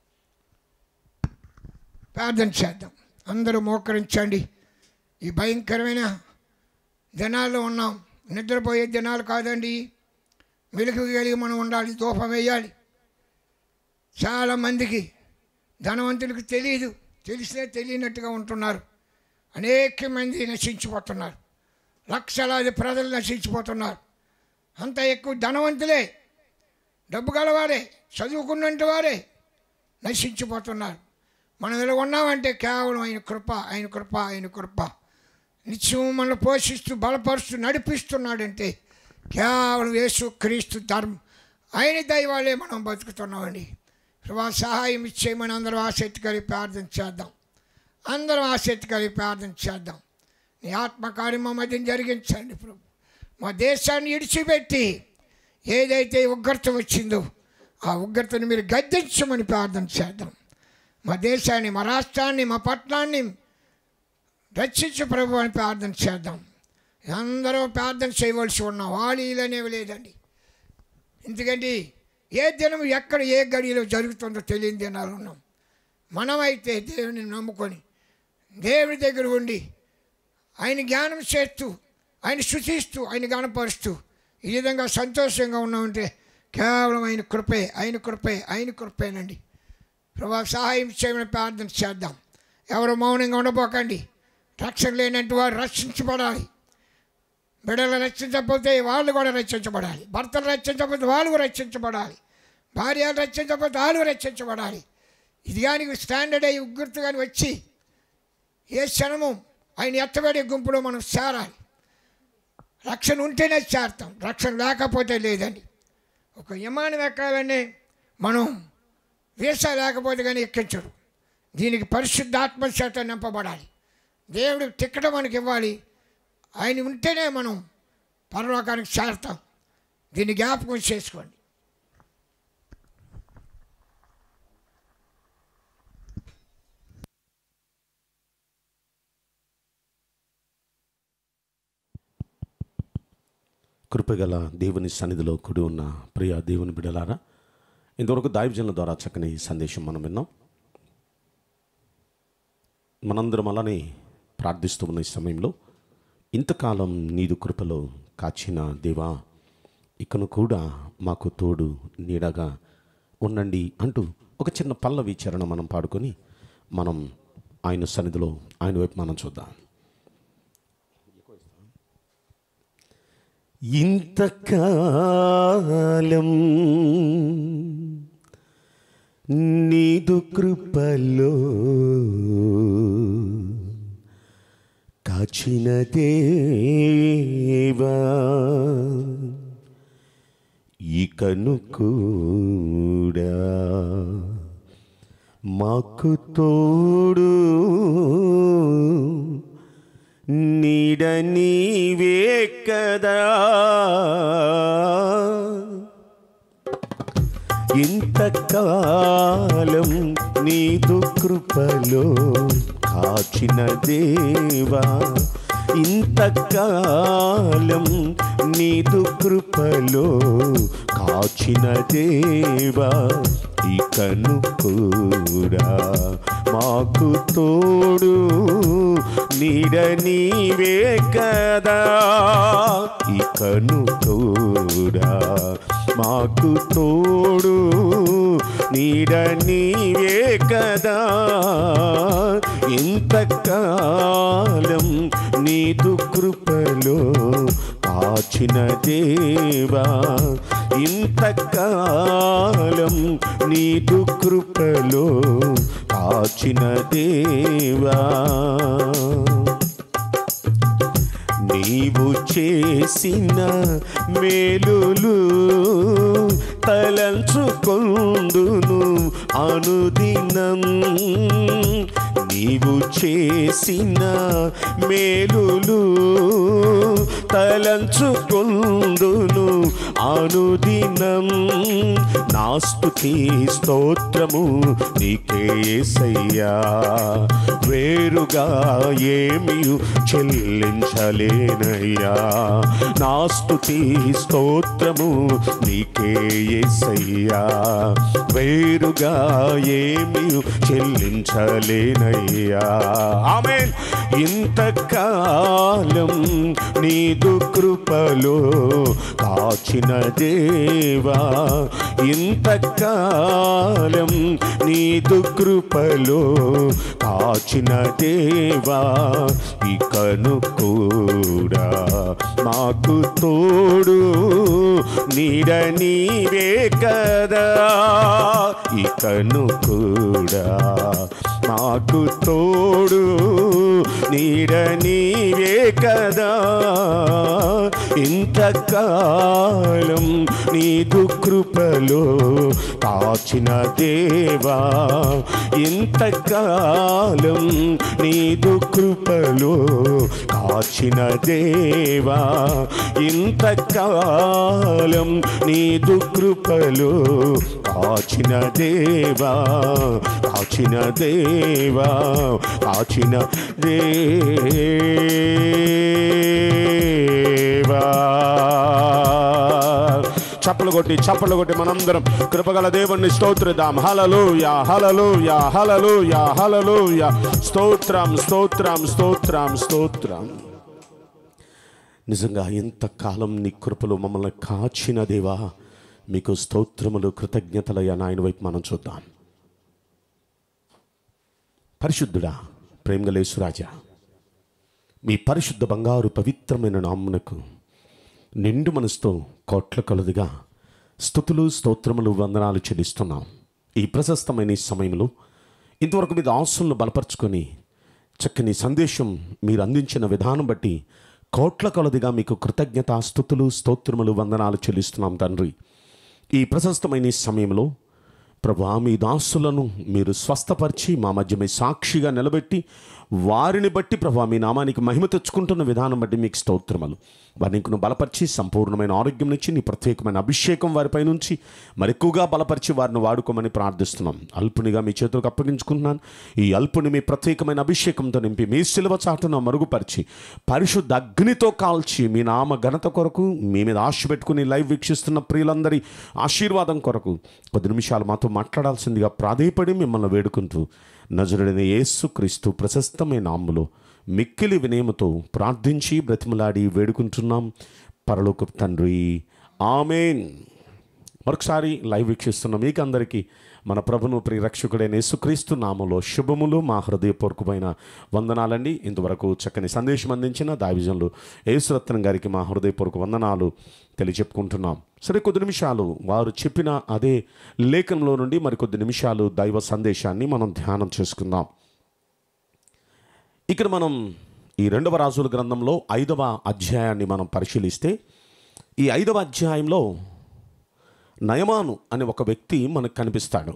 [SPEAKER 4] ప్రార్థన చేద్దాం. అందరూ మోకరించండి. ఈ భయంకరమైన దినాల్లో ఉన్నాం. నిద్రపోయే దినాలు కాదండి. వెలుగు కలిగి మనం ఉండాలి, ధూపం వేయాలి. చాలామందికి ధనవంతులకు తెలియదు, తెలిసినే తెలియనట్టుగా ఉంటున్నారు. అనేక మంది నశించిపోతున్నారు. లక్షలాది ప్రజలు నశించిపోతున్నారు. అంత ఎక్కువ ధనవంతులే, డబ్బు గలవారే, చదువుకున్నట్టు వారే నశించిపోతున్నారు. మనం ఇలా ఉన్నామంటే కేవలం ఆయన కృప, ఆయన కృప, ఆయన కృప. నిత్యం మనల్ని పోషిస్తూ బలపరుస్తూ నడిపిస్తున్నాడంటే కేవలం యేసు క్రీస్తు ధర్మం, ఆయన దైవాలే మనం బతుకుతున్నామండి. ప్రభా సహాయం ఇచ్చేయమని అందరం ఆసక్తి కలిగి ప్రార్థన చేద్దాం. అందరం ఆసక్తి కలిగి ప్రార్థన చేద్దాం. నీ ఆత్మకార్యం మా మధ్య జరిగించండి ప్రభు. మా దేశాన్ని ఇడిచిపెట్టి ఏదైతే ఉగ్రత వచ్చిందో ఆ ఉగ్రతను మీరు గద్దించమని ప్రార్థన చేద్దాం. మా దేశాన్ని, మా రాష్ట్రాన్ని, మా పట్టణాన్ని రక్షించు ప్రభు అని ప్రార్థన చేద్దాం. అందరూ ప్రార్థన చేయవలసి ఉన్నాం. వాళీలు అనేవి లేదండి. ఎందుకంటే ఏ దినం ఎక్కడ ఏ గడిలో జరుగుతుందో తెలియని దినాలు ఉన్నాం. మనమైతే దేవుని నమ్ముకొని దేవుని దగ్గర ఉండి ఆయన జ్ఞానం చేస్తూ, ఆయన శుచిస్తూ, ఆయన గణపరుస్తూ ఈ విధంగా సంతోషంగా ఉన్నామంటే కేవలం ఆయన కృపే, ఆయన కృపే, ఆయన కృపేనండి. ప్రభా సహాయం చేయమని ప్రార్థన చేద్దాం. ఎవరు మౌనంగా ఉండబోకండి. రక్షణ లేనట్టు వారు రక్షించబడాలి. బిడ్డలు రక్షించకపోతే వాళ్ళు కూడా రక్షించబడాలి. భర్తలు రక్షించకపోతే వాళ్ళు రక్షించబడాలి. భార్యలు రక్షించకపోతే వాళ్ళు రక్షించబడాలి. ఇది కానీ స్టాండర్డ్ అయ్యి ఉగ్రత కానీ వచ్చి ఏ క్షణము ఆయన ఎత్తబడే గుంపులో మనం చేరాలి. రక్షణ ఉంటేనే చేరతాం, రక్షణ లేకపోతే లేదండి. ఒక విమానం ఎక్కాలని మనం వీసా లేకపోతే కానీ ఎక్కించడు. దీనికి పరిశుద్ధాత్మ చేత నింపబడాలి. దేవుడు టికెట్ మనకి ఇవ్వాలి. ఆయన ఉంటేనే మనం పరలోకానికి చేరతాం. దీన్ని జ్ఞాపకం చేసుకోండి.
[SPEAKER 3] కృపగల దేవుని సన్నిధిలో కూడి ఉన్న ప్రియ దేవుని బిడ్డలారా, ఇంతవరకు దైవజనుల ద్వారా చక్కని సందేశం మనం విన్నాం. మనందరం అలానే ప్రార్థిస్తూ ఉన్న ఈ సమయంలో, ఇంతకాలం నీదు కృపలో కాచిన దేవా, ఇకను కూడా మాకు తోడు నీడగా ఉండండి అంటూ ఒక చిన్న పల్లవి చరణం మనం పాడుకొని మనం ఆయన సన్నిధిలో ఆయన వైపు మనం చూద్దాం. ఇంతకాలం నీదు కృపలో కాచిన దేవా, ఇకను కూడా మాకు తోడు నీడ నీవే కదా. ఇంతకాలం నీదు కృపలో కాచిన దేవా, ఇంతకాలం నీదు కృపలో కాచిన దేవా, ఇకను కూడా మాకు తోడు నీడ నీవే కదా, ఇకను కూడా మాకు తోడు నీడ నీవే కదా, ఇంతకాలం నీదు కృపలో కాచిన దేవా, ఇంతకాలం నీదు కృపలో కాచిన దేవా, నీవు చేసిన మేలులు తలంచుకొందును అనుదినం, నీవు చేసిన మేలులు తలంచుకొందును అనుదినం, నా స్తుతి స్తోత్రము నీకే యేసయ్యా, వేరుగా ఏమియు చెల్లించలేనయ్యా, నా స్తుతి స్తోత్రము నీకే యేసయ్యా, వేరుగా ఏమియు చెల్లించలేనయ్యా. ఆమేన్. ఇంతకాలం నీదు కృపలో కాచిన దేవా, ఇంతకాలం నీదు కృపలో కాచిన దేవా, ఇకను కూడా మాకు తోడు నీడ నీవే కదా, ఇకను కూడా మాకు తోడు నీడ నీవే కదా, ఇంతకాలం నీదు కృపలో కాచిన దేవా, ఇంతకాలం నీదు కృపలో కాచిన దేవా, ఇంతకాలం నీదు కృపలో కాచిన దేవా, కాచిన దేవా, కాచిన దేవా. చప్పలు కొట్టి చప్పలు కొట్టి మనందరం కృపగల దేవుణ్ణి స్తోత్రిద్దాం. హల్లెలూయా హల్లెలూయా హల్లెలూయా హల్లెలూయా. స్తోత్రం స్తోత్రం స్తోత్రం స్తోత్రం. నిజంగా ఎంతకాలం నీ కృపలో మమ్మల్ని కాచిన దేవా, మీకు స్తోత్రములు కృతజ్ఞతలయ్యా. నాయన వైపు మనం చూద్దాం. పరిశుద్ధుడా, ప్రేమగల యేసురాజా, మీ పరిశుద్ధ బంగారు పవిత్రమైన నామమునకు నిండు మనసుతో కోట్ల కొలదిగా స్తుతులు స్తోత్రములు వందనాలు చెల్లిస్తున్నాం. ఈ ప్రశస్తమైన ఈ సమయంలో ఇంతవరకు మీ దాసులను బలపరుచుకొని చక్కని సందేశం మీరు అందించిన విధానం బట్టి కోట్ల కొలదిగా మీకు కృతజ్ఞత స్తుతులు స్తోత్రములు వందనాలు చెల్లిస్తున్నాం తండ్రి. ఈ ప్రశస్తమైన ఈ సమయంలో ప్రభువా, మీ దాసులను మీరు స్వస్థపరిచి మా మధ్య మీ సాక్షిగా నిలబెట్టి వారిని బట్టి ప్రభువా మీ నామానికి మహిమ తెచ్చుకుంటున్న విధానం బట్టి మీకు స్తోత్రములు. వారిని బలపరిచి సంపూర్ణమైన ఆరోగ్యం నుంచి నీ ప్రత్యేకమైన అభిషేకం వారిపై నుంచి మరెక్కువగా బలపరిచి వారిని వాడుకోమని ప్రార్థిస్తున్నాం. అల్పునిగా మీ చేతులకు అప్పగించుకుంటున్నాను. ఈ అల్పుని మీ ప్రత్యేకమైన అభిషేకంతో నింపి మీ శిలువ చాటున మరుగుపరిచి పరిశుద్ధ అగ్నితో కాల్చి మీ నామ ఘనత కొరకు మీ మీద ఆశ పెట్టుకుని లైవ్ వీక్షిస్తున్న ప్రియులందరి ఆశీర్వాదం కొరకు కొద్ది నిమిషాలు మాతో మాట్లాడాల్సిందిగా ప్రాధేయపడి మిమ్మల్ని వేడుకుంటూ నజరుడైన యేసుక్రీస్తు ప్రశస్తమైన నామములో మిక్కిలి వినయముతో ప్రార్థించి బ్రతిమలాడి వేడుకుంటున్నాం పరలోకపు తండ్రి. ఆమేన్. మరొకసారి లైవ్ వీక్షిస్తున్న మీకు అందరికీ మన ప్రభును ప్రియరక్షకుడైన యేసుక్రీస్తు నామములో శుభములు, మా హృదయపూర్వకమైన వందనాలండి. ఇంతవరకు చక్కని సందేశం అందించిన దావిజన్లు యేసురత్నం గారికి మా హృదయపూర్వక వందనాలు తెలియచెప్పుకుంటున్నాం. సరే, కొద్ది నిమిషాలు వారు చెప్పిన అదే లేఖనంలో నుండి మరికొద్ది నిమిషాలు దైవ సందేశాన్ని మనం ధ్యానం చేసుకుందాం. ఇక్కడ మనం ఈ రెండవ రాజుల గ్రంథంలో ఐదవ అధ్యాయాన్ని మనం పరిశీలిస్తే ఈ ఐదవ అధ్యాయంలో నయమాను అనే ఒక వ్యక్తి మనకు కనిపిస్తాడు.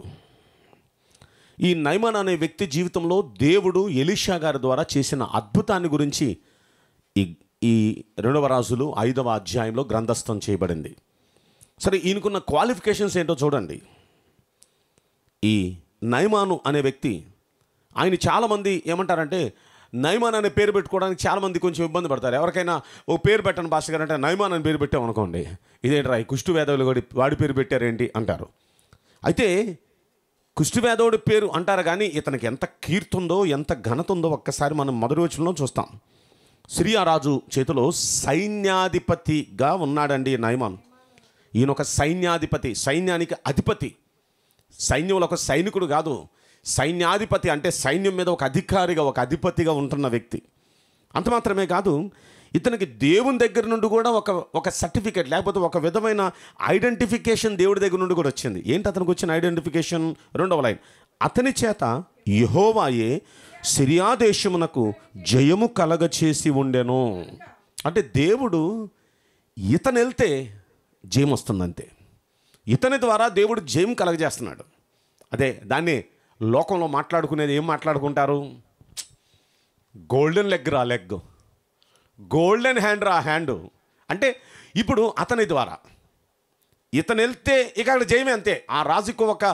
[SPEAKER 3] ఈ నయమాన్ అనే వ్యక్తి జీవితంలో దేవుడు ఎలీషా గారి ద్వారా చేసిన అద్భుతాన్ని గురించి ఈ ఈ రెండవ రాజులు ఐదవ అధ్యాయంలో గ్రంథస్థం చేయబడింది. సరే, ఈయనకున్న క్వాలిఫికేషన్స్ ఏంటో చూడండి. ఈ నయమాను అనే వ్యక్తి, ఆయన చాలామంది ఏమంటారంటే నయమాన్ అనే పేరు పెట్టుకోవడానికి చాలామంది కొంచెం ఇబ్బంది పడతారు. ఎవరికైనా ఓ పేరు పెట్టండి భాష గారు అంటే నయమాన్ అని పేరు పెట్టామనుకోండి, ఇదేంట్రా ఈ కుష్టు వేదవులు వాడి వాడి పేరు పెట్టారేంటి అంటారు. అయితే కుష్ఠవ్యాధుడి పేరు అంటారు కానీ ఇతనికి ఎంత కీర్తి ఉందో ఎంత ఘనత ఉందో ఒక్కసారి మనం మొదటి వచనంలో చూస్తాం. సిరియా రాజు చేతిలో సైన్యాధిపతిగా ఉన్నాడండి నయమాను. ఈయన ఒక సైన్యాధిపతి, సైన్యానికి అధిపతి. సైన్యంలో ఒక సైనికుడు కాదు, సైన్యాధిపతి అంటే సైన్యం మీద ఒక అధికారిగా ఒక అధిపతిగా ఉంటున్న వ్యక్తి. అంత మాత్రమే కాదు, ఇతనికి దేవుని దగ్గర నుండి కూడా ఒక ఒక సర్టిఫికేట్ లేకపోతే ఒక విధమైన ఐడెంటిఫికేషన్ దేవుడి దగ్గర నుండి కూడా వచ్చింది. ఏంటి అతనికి వచ్చిన ఐడెంటిఫికేషన్? రెండవ లైన్, అతని చేత యెహోవాయే సిరియా దేశమునకు జయము కలగచేసి ఉండెను. అంటే దేవుడు ఇతను వెళ్తే జయం వస్తుందంతే. ఇతని ద్వారా దేవుడు జయం కలగజేస్తున్నాడు. అదే దాన్ని లోకంలో మాట్లాడుకునేది ఏం మాట్లాడుకుంటారు? గోల్డెన్ లెగ్ రా లెగ్, గోల్డెన్ హ్యాండ్ రా హ్యాండ్. అంటే ఇప్పుడు అతని ద్వారా ఇతను వెళ్తే ఇక అక్కడ జయమే అంతే. ఆ రాజుకు ఒక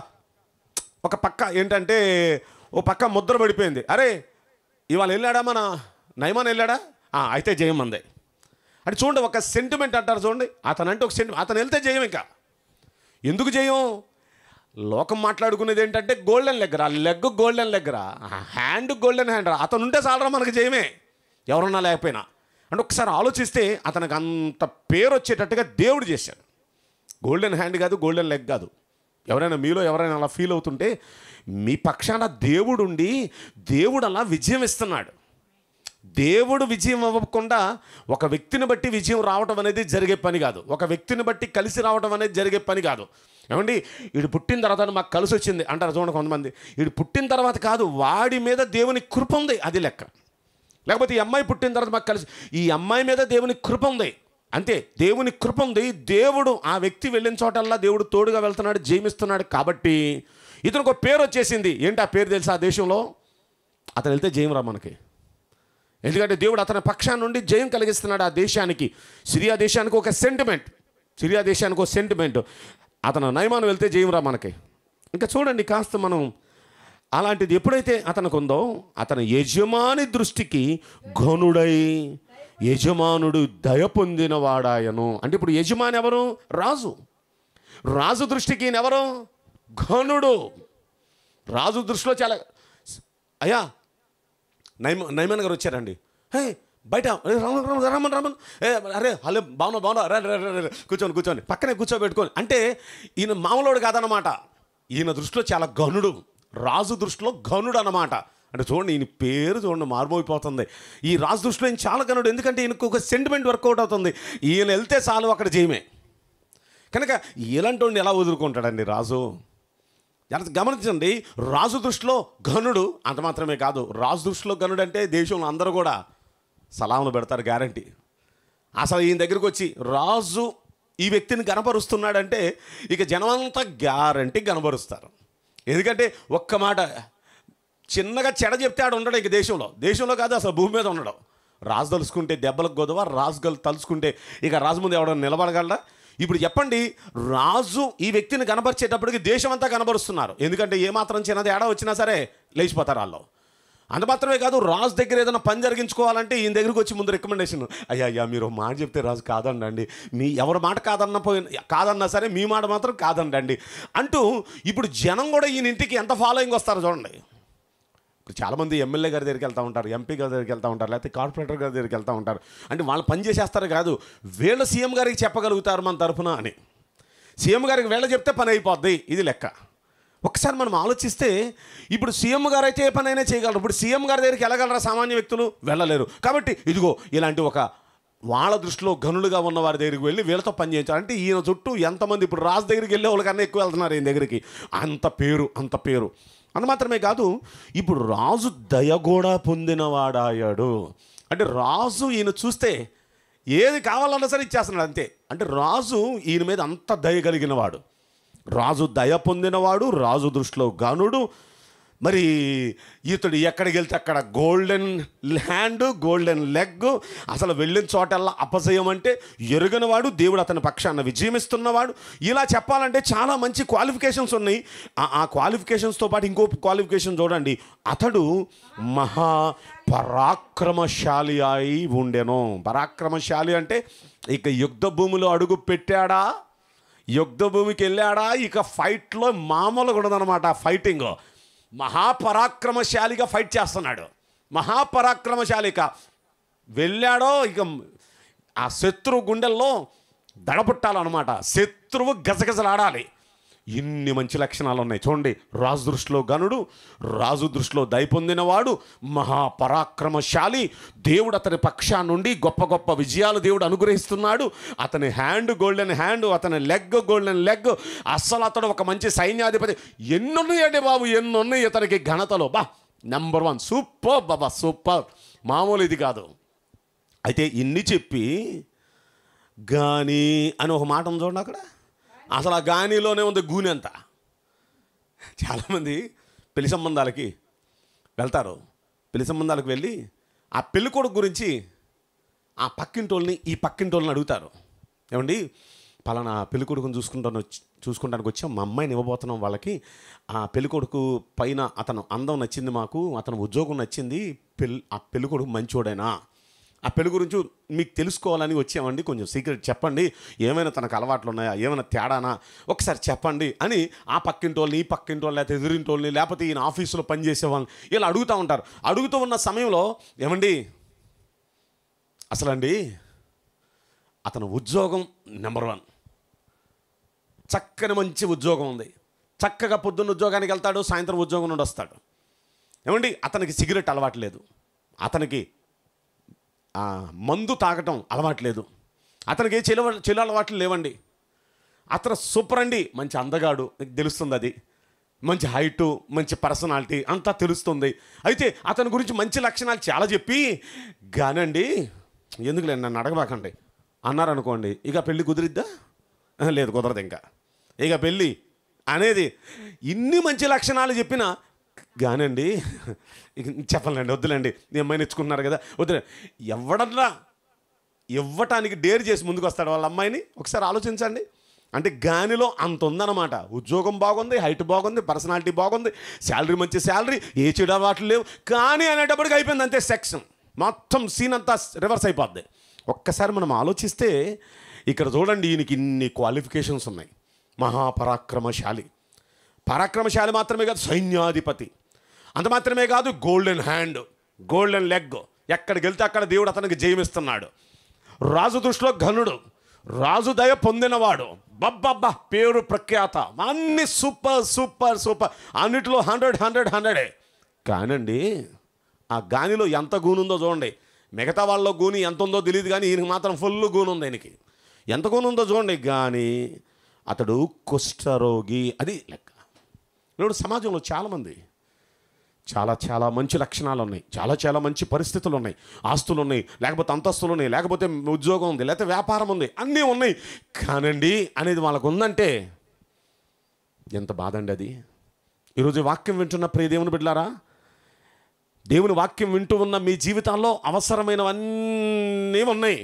[SPEAKER 3] ఒక పక్క ఏంటంటే ఓ పక్క ముద్ర పడిపోయింది. అరే ఇవాళ వెళ్ళాడా మన నయమాన్ వెళ్ళాడా, అయితే జయం అందే. అంటే చూడండి, ఒక సెంటిమెంట్ అంటారు చూడండి, అతను అంటే ఒక సెంటిమెంట్. అతను వెళ్తే జయం. ఇంకా ఎందుకు జయం? లోకం మాట్లాడుకునేది ఏంటంటే గోల్డెన్ లెగ్ రా లెగ్, గోల్డెన్ లెగ్ రా హ్యాండ్, గోల్డెన్ హ్యాండ్ రా. అతను ఉంటే చాలరా మనకు జయమే, ఎవరన్నా లేకపోయినా. అంటే ఒకసారి ఆలోచిస్తే అతనికి అంత పేరు వచ్చేటట్టుగా దేవుడు చేశాడు. గోల్డెన్ హ్యాండ్ కాదు, గోల్డెన్ లెగ్ కాదు. ఎవరైనా మీలో ఎవరైనా అలా ఫీల్ అవుతుంటే మీ పక్షాన దేవుడు ఉండి దేవుడు అలా విజయం ఇస్తున్నాడు. దేవుడు విజయం ఇవ్వకుండా ఒక వ్యక్తిని బట్టి విజయం రావటం అనేది జరిగే పని కాదు. ఒక వ్యక్తిని బట్టి కలిసి రావటం అనేది జరిగే పని కాదు. ఏమండి, వీడు పుట్టిన తర్వాత మాకు కలిసి వచ్చింది అంటారు చూడండి కొంతమంది. వీడు పుట్టిన తర్వాత కాదు, వాడి మీద దేవుని కృప ఉంది, అది లెక్క. లేకపోతే ఈ అమ్మాయి పుట్టిన తర్వాత మాకు కలిసి, ఈ అమ్మాయి మీద దేవుని కృప ఉంది అంతే. దేవుని కృప ఉంది. దేవుడు ఆ వ్యక్తి వెళ్ళిన చోటల్లా దేవుడు తోడుగా వెళ్తున్నాడు, జయమిస్తున్నాడు. కాబట్టి ఇతనికి ఒక పేరు వచ్చేసింది. ఏంటి ఆ పేరు తెలుసా? ఆ దేశంలో అతను వెళ్తే జయం రా మనకి. ఎందుకంటే దేవుడు అతని పక్షాన్ని నుండి జయం కలిగిస్తున్నాడు ఆ దేశానికి. సిరియా దేశానికి ఒక సెంటిమెంట్, సిరియా దేశానికి ఒక సెంటిమెంట్. అతను నయమాను వెళ్తే జయం రా మనకి. ఇంకా చూడండి కాస్త మనం అలాంటిది ఎప్పుడైతే అతనికి ఉందో, అతను యజమాని దృష్టికి ఘనుడై యజమానుడు దయ పొందిన వాడాయను. అంటే ఇప్పుడు యజమాని ఎవరు? రాజు. రాజు దృష్టికి ఎవరు? ఘనుడు. రాజు దృష్టిలో చాలా. అయ్యా నైమ నైమన్ గారు వచ్చారండి. హే బయట రమన్ రమన్ రమన్ ఏ అరే హలో బాగున్నా బాగున్నా రే రే రే కూర్చోండి కూర్చోండి పక్కనే కూర్చోబెట్టుకొని. అంటే ఈయన మామూలుడు కాదన్నమాట. ఈయన దృష్టిలో చాలా ఘనుడు, రాజు దృష్టిలో ఘనుడు అన్నమాట. అంటే చూడండి, ఈయన పేరు చూడండి మారుమోగిపోతుంది. ఈ రాజు దృష్టిలో ఈయన చాలా ఘనుడు. ఎందుకంటే ఈయనకు ఒక సెంటిమెంట్ వర్కౌట్ అవుతుంది. ఈయన వెళ్తే చాలు అక్కడ జయమే. కనుక ఇలాంటి వాడిని ఎలా వదులుకుంటాడండి రాజు? గమనించండి, రాజు దృష్టిలో ఘనుడు. అంత మాత్రమే కాదు, రాజు దృష్టిలో ఘనుడు అంటే దేశంలో అందరూ కూడా సలాములు పెడతారు, గ్యారంటీ. అసలు ఈయన దగ్గరికి వచ్చి రాజు ఈ వ్యక్తిని గనపరుస్తున్నాడంటే ఇక జనమంతా గ్యారంటీ గనపరుస్తారు. ఎందుకంటే ఒక్క మాట చిన్నగా చెడ చెప్తే ఆడు ఉండడు. ఇక దేశంలో దేశంలో కాదు అసలు భూమి మీద ఉండడం. రాజు తలుచుకుంటే దెబ్బలకు గొడవ, రాజు తలుచుకుంటే ఇక రాజు ముందు ఎవడన్నా నిలబడగలరా? ఇప్పుడు చెప్పండి, రాజు ఈ వ్యక్తిని కనపరిచేటప్పటికి దేశం అంతా కనపరుస్తున్నారు. ఎందుకంటే ఏమాత్రం చిన్న తేడా వచ్చినా సరే లేచిపోతారు వాళ్ళు. అంత మాత్రమే కాదు, రాజు దగ్గర ఏదైనా పని జరిగించుకోవాలంటే ఈయన దగ్గరికి వచ్చి ముందు రికమెండేషన్, అయ్యా అయ్యా మీరు మాట చెప్తే రాజు కాదండి, మీ ఎవరి మాట కాదన్న పోయి కాదన్నా సరే మీ మాట మాత్రం కాదండి అంటూ ఇప్పుడు జనం కూడా ఈయన ఇంటికి ఎంత ఫాలోయింగ్ వస్తారో చూడండి. ఇప్పుడు చాలామంది ఎమ్మెల్యే గారి దగ్గరికి వెళ్తూ ఉంటారు, ఎంపీ గారి దగ్గరికి వెళ్తూ ఉంటారు, లేకపోతే కార్పొరేటర్ గారి దగ్గరికి వెళ్తూ ఉంటారు. అంటే వాళ్ళు పని చేసేస్తారు కాదు, వీళ్ళ సీఎం గారికి చెప్పగలుగుతారు మన తరఫున అని. సీఎం గారికి వీళ్ళ చెప్తే పని అయిపోద్ది, ఇది లెక్క. ఒకసారి మనం ఆలోచిస్తే ఇప్పుడు సీఎం గారు అయితే ఏ పని అయినా చేయగలరు. ఇప్పుడు సీఎం గారి దగ్గరికి వెళ్ళగలరా సామాన్య వ్యక్తులు? వెళ్ళలేరు. కాబట్టి ఇదిగో ఇలాంటి ఒక వాళ్ళ దృష్టిలో గనులుగా ఉన్న వారి దగ్గరికి వెళ్ళి వీళ్ళతో పని చేయించాలంటే ఈయన చుట్టూ ఎంతమంది ఇప్పుడు రాజు దగ్గరికి వెళ్ళే వాళ్ళకన్నా ఎక్కువ వెళ్తున్నారు ఈయన దగ్గరికి. అంత పేరు అంత పేరు అంత మాత్రమే కాదు, ఇప్పుడు రాజు దయ కూడా పొందినవాడాయాడు. అంటే రాజు ఈయన చూస్తే ఏది కావాలన్నా సరే ఇచ్చేస్తున్నాడు అంతే. అంటే రాజు ఈయన మీద అంత దయ కలిగిన వాడు, రాజు దయ పొందినవాడు, రాజు దృష్టిలో గనుడు. మరి ఇతడు ఎక్కడికి వెళ్తే అక్కడ గోల్డెన్ హ్యాండ్, గోల్డెన్ లెగ్. అసలు వెళ్ళిన చోటల్లా అపజయం అంటే ఎరుగనివాడు, దేవుడు అతని పక్షాన విజయమిస్తున్నవాడు. ఇలా చెప్పాలంటే చాలా మంచి క్వాలిఫికేషన్స్ ఉన్నాయి. ఆ క్వాలిఫికేషన్స్తో పాటు ఇంకో క్వాలిఫికేషన్ చూడండి, అతడు మహా పరాక్రమశాలి అయి ఉండెను. పరాక్రమశాలి అంటే ఇక యుద్ధ భూమిలో అడుగు పెట్టాడా, యుద్ధ భూమికి వెళ్ళాడా, ఇక ఫైట్లో మామూలుగా ఉండదన్నమాట. ఫైటింగ్ మహాపరాక్రమశాలిగా ఫైట్ చేస్తున్నాడు. మహాపరాక్రమశాలిగా వెళ్ళాడో ఇక ఆ శత్రువు గుండెల్లో దడపుట్టాలన్నమాట. శత్రువు గజగజలాడాలి. ఇన్ని మంచి లక్షణాలు ఉన్నాయి చూడండి. రాజు దృష్టిలో గనుడు, రాజు దృష్టిలో దయ పొందినవాడు, మహాపరాక్రమశాలి. దేవుడు అతని పక్షా నుండి గొప్ప గొప్ప విజయాలు దేవుడు అనుగ్రహిస్తున్నాడు. అతని హ్యాండ్ గోల్డెన్ హ్యాండ్, అతని లెగ్ గోల్డెన్ లెగ్. అస్సలు అతడు ఒక మంచి సైన్యాధిపతి. ఎన్నున్నాయండి బాబు, ఎన్నున్నాయి ఇతనికి ఘనతలో. బా నెంబర్ వన్, సూపర్ బాబా, సూపర్, మామూలు ఇది కాదు. అయితే ఇన్ని చెప్పి గాని అని ఒక మాట ఉంది చూడండి అక్కడ. అసలు ఆ గానిలోనే ఉంది గూని అంతా. చాలామంది పెళ్లి సంబంధాలకి వెళ్తారు. పెళ్లి సంబంధాలకు వెళ్ళి ఆ పెళ్లి కొడుకు గురించి ఆ పక్కింటోళ్ళని ఈ పక్కింటోళ్ళని అడుగుతారు. ఏమండి పలానా పెళ్లి కొడుకుని చూసుకుంటాను చూసుకుంటానికి వచ్చాం, మా అమ్మాయిని ఇవ్వబోతున్నాం వాళ్ళకి. ఆ పెళ్లి కొడుకు పైన అతను అందం నచ్చింది మాకు, అతను ఉద్యోగం నచ్చింది, పెళ్ళి ఆ పెళ్లి కొడుకు మంచోడేనా, ఆ పెళ్లి గురించి మీకు తెలుసుకోవాలని వచ్చామండి, కొంచెం సీక్రెట్ చెప్పండి, ఏమైనా తనకు అలవాట్లు ఉన్నాయా, ఏమైనా తేడానా ఒకసారి చెప్పండి అని ఆ పక్కింటోళ్ళని ఈ పక్కింటోళ్ళని లేకపోతే ఎదురింటోళ్ళని లేకపోతే ఈయన ఆఫీసులో పనిచేసే వాళ్ళని ఇలా అడుగుతూ ఉంటారు. అడుగుతూ ఉన్న సమయంలో ఏమండి అసలండి అతను ఉద్యోగం నెంబర్ వన్, చక్కని మంచి ఉద్యోగం ఉంది, చక్కగా పొద్దున్న ఉద్యోగానికి వెళ్తాడు, సాయంత్రం ఉద్యోగం నుండి వస్తాడు. ఏమండి అతనికి సిగరెట్ అలవాటు లేదు, అతనికి మందు తాగటం అలవాట్లేదు, అతనికి ఏ చెలు చెలు అలవాట్లు లేవండి. అతను సూపర్ అండి, మంచి అందగాడు, తెలుస్తుంది, అది మంచి హైటు, మంచి పర్సనాలిటీ అంతా తెలుస్తుంది. అయితే అతని గురించి మంచి లక్షణాలు చాలా చెప్పి గానండి ఎందుకులే నన్ను అడగబాకండి అన్నారనుకోండి, ఇక పెళ్ళి కుదిరిద్దా? లేదు, కుదరదు. ఇంకా ఇక పెళ్ళి అనేది ఇన్ని మంచి లక్షణాలు చెప్పినా గానండి చెప్పలేండి, వద్దులేండి, మీ అమ్మాయిని ఇచ్చుకున్నారు కదా వద్దులే. ఎవడన్నా ఇవ్వటానికి డేర్ చేసి ముందుకు వస్తాడు వాళ్ళ అమ్మాయిని, ఒకసారి ఆలోచించండి. అంటే గానిలో అంత ఉందన్నమాట. ఉద్యోగం బాగుంది, హైట్ బాగుంది, పర్సనాలిటీ బాగుంది, శాలరీ మంచి శాలరీ, ఏ చెడు అలవాట్లు లేవు. కానీ అనేటప్పటికి అయిపోయింది అంతే, సెక్షన్ మొత్తం సీన్ అంతా రివర్స్ అయిపోద్ది. ఒక్కసారి మనం ఆలోచిస్తే ఇక్కడ చూడండి, ఈయనకి ఇన్ని క్వాలిఫికేషన్స్ ఉన్నాయి. మహాపరాక్రమశాలి, పరాక్రమశాలి మాత్రమే కాదు, సైన్యాధిపతి. అంత మాత్రమే కాదు, గోల్డెన్ హ్యాండ్, గోల్డెన్ లెగ్. ఎక్కడికి వెళ్తే అక్కడ దేవుడు అతనికి జయమిస్తున్నాడు. రాజు దృష్టిలో ఘనుడు, రాజు దయ పొందినవాడు, బబ్బబ్బా పేరు ప్రఖ్యాత, అన్ని సూపర్ సూపర్ సూపర్, అన్నిటిలో హండ్రెడ్ హండ్రెడ్ హండ్రెడే. కానండి ఆ గానిలో ఎంత గూనుందో చూడండి. మిగతా వాళ్ళలో గూని ఎంత ఉందో తెలియదు, కానీ ఈయనకి మాత్రం ఫుల్ గూను ఉంది. ఈయనకి ఎంత గూను ఉందో చూడండి. కానీ అతడు కుష్ఠరోగి, అది లెక్క. ఇప్పుడు సమాజంలో చాలామంది చాలా చాలా మంచి లక్షణాలు ఉన్నాయి, చాలా చాలా మంచి పరిస్థితులు ఉన్నాయి, ఆస్తులు ఉన్నాయి, లేకపోతే అంతస్తులు ఉన్నాయి, లేకపోతే ఉద్యోగం ఉంది, లేకపోతే వ్యాపారం ఉంది, అన్నీ ఉన్నాయి. కానండి అనేది వాళ్ళకు ఉందంటే ఎంత బాధ అండి అది. ఈరోజు వాక్యం వింటున్న ప్రియ దేవుని బిడ్డలారా, దేవుని వాక్యం వింటూ ఉన్న మీ జీవితాల్లో అవసరమైనవన్నీ ఉన్నాయి,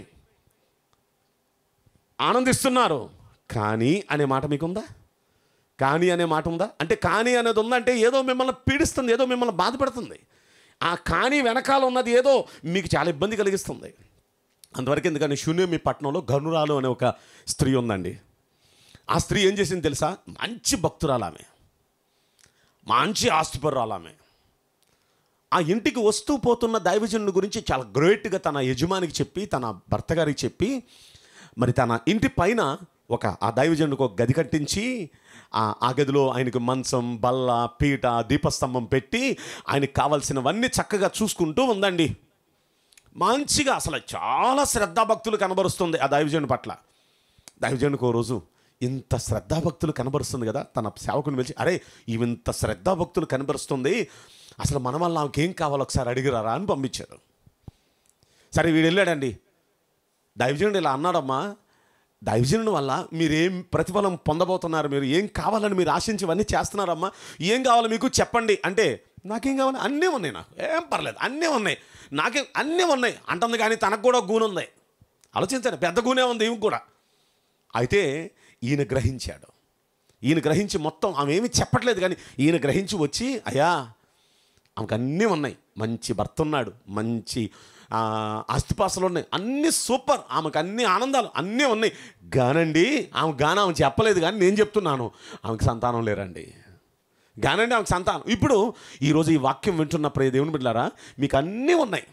[SPEAKER 3] ఆనందిస్తున్నారు. కానీ అనే మాట మీకుందా? కానీ అనే మాట ఉందా? అంటే కానీ అనేది ఉందంటే ఏదో మిమ్మల్ని పీడిస్తుంది, ఏదో మిమ్మల్ని బాధపడుతుంది. ఆ కానీ వెనకాల ఉన్నది ఏదో మీకు చాలా ఇబ్బంది కలిగిస్తుంది. అంతవరకు ఎందుకని శూన్యమి పట్టణంలో గనురాలు అనే ఒక స్త్రీ ఉందండి. ఆ స్త్రీ ఏం చేసింది తెలుసా? మంచి భక్తురాలు ఆమె, మంచి ఆస్తిపరురాలు ఆమె. ఆ ఇంటికి వస్తూ పోతున్న దైవజనుడి గురించి చాలా గ్రేట్గా తన యజమానికి చెప్పి, తన భర్త గారికి చెప్పి, మరి తన ఇంటి పైన ఒక ఆ దైవజనుడికి ఒక గది కట్టించి ఆ గదిలో ఆయనకు మంచం, బల్ల, పీట, దీపస్తంభం పెట్టి ఆయనకు కావాల్సినవన్నీ చక్కగా చూసుకుంటూ ఉందండి. మంచిగా అసలు చాలా శ్రద్ధాభక్తులు కనబరుస్తుంది ఆ దైవజనుడి పట్ల. దైవజనుడికి ఓ రోజు ఇంత శ్రద్ధాభక్తులు కనబరుస్తుంది కదా, తన సేవకుని పిలిచి, అరే ఇంత శ్రద్ధాభక్తులు కనబరుస్తుంది, అసలు మన వల్ల ఆమెకేం కావాలో ఒకసారి అడిగిరారా అని పంపించారు. సరే వీడు వెళ్ళాడండి. దైవజనుడు ఇలా అన్నాడమ్మా, దైవజనుడి వల్ల మీరేం ప్రతిఫలం పొందబోతున్నారు, మీరు ఏం కావాలని మీరు ఆశించివన్నీ చేస్తున్నారమ్మా, ఏం కావాలో మీకు చెప్పండి అంటే, నాకేం కావాలి, అన్నీ ఉన్నాయి, నాకు ఏం పర్లేదు, అన్నీ ఉన్నాయి, నాకే అన్నీ ఉన్నాయి అంటుంది. కానీ తనకు కూడా గూను ఉంది. ఆలోచించండి, పెద్ద గూనే ఉంది ఈమెకు కూడా. అయితే ఈయన గ్రహించాడు. ఈయన గ్రహించి మొత్తం ఆమె ఏమీ చెప్పట్లేదు, కానీ ఈయన గ్రహించి వచ్చి, అయ్యా ఆమెకు అన్నీ ఉన్నాయి, మంచి భర్త ఉన్నాడు, మంచి ఆస్తిపాస్తులు ఉన్నాయి, అన్నీ సూపర్, ఆమెకు అన్ని ఆనందాలు అన్నీ ఉన్నాయి. గానండి ఆమె గాన ఆమె చెప్పలేదు, కానీ నేను చెప్తున్నాను ఆమెకు సంతానం లేరండి. గానండి ఆమెకు సంతానం. ఇప్పుడు ఈరోజు ఈ వాక్యం వింటున్న ప్రియ దేవుని బిడ్డలారా, మీకు అన్నీ ఉన్నాయి.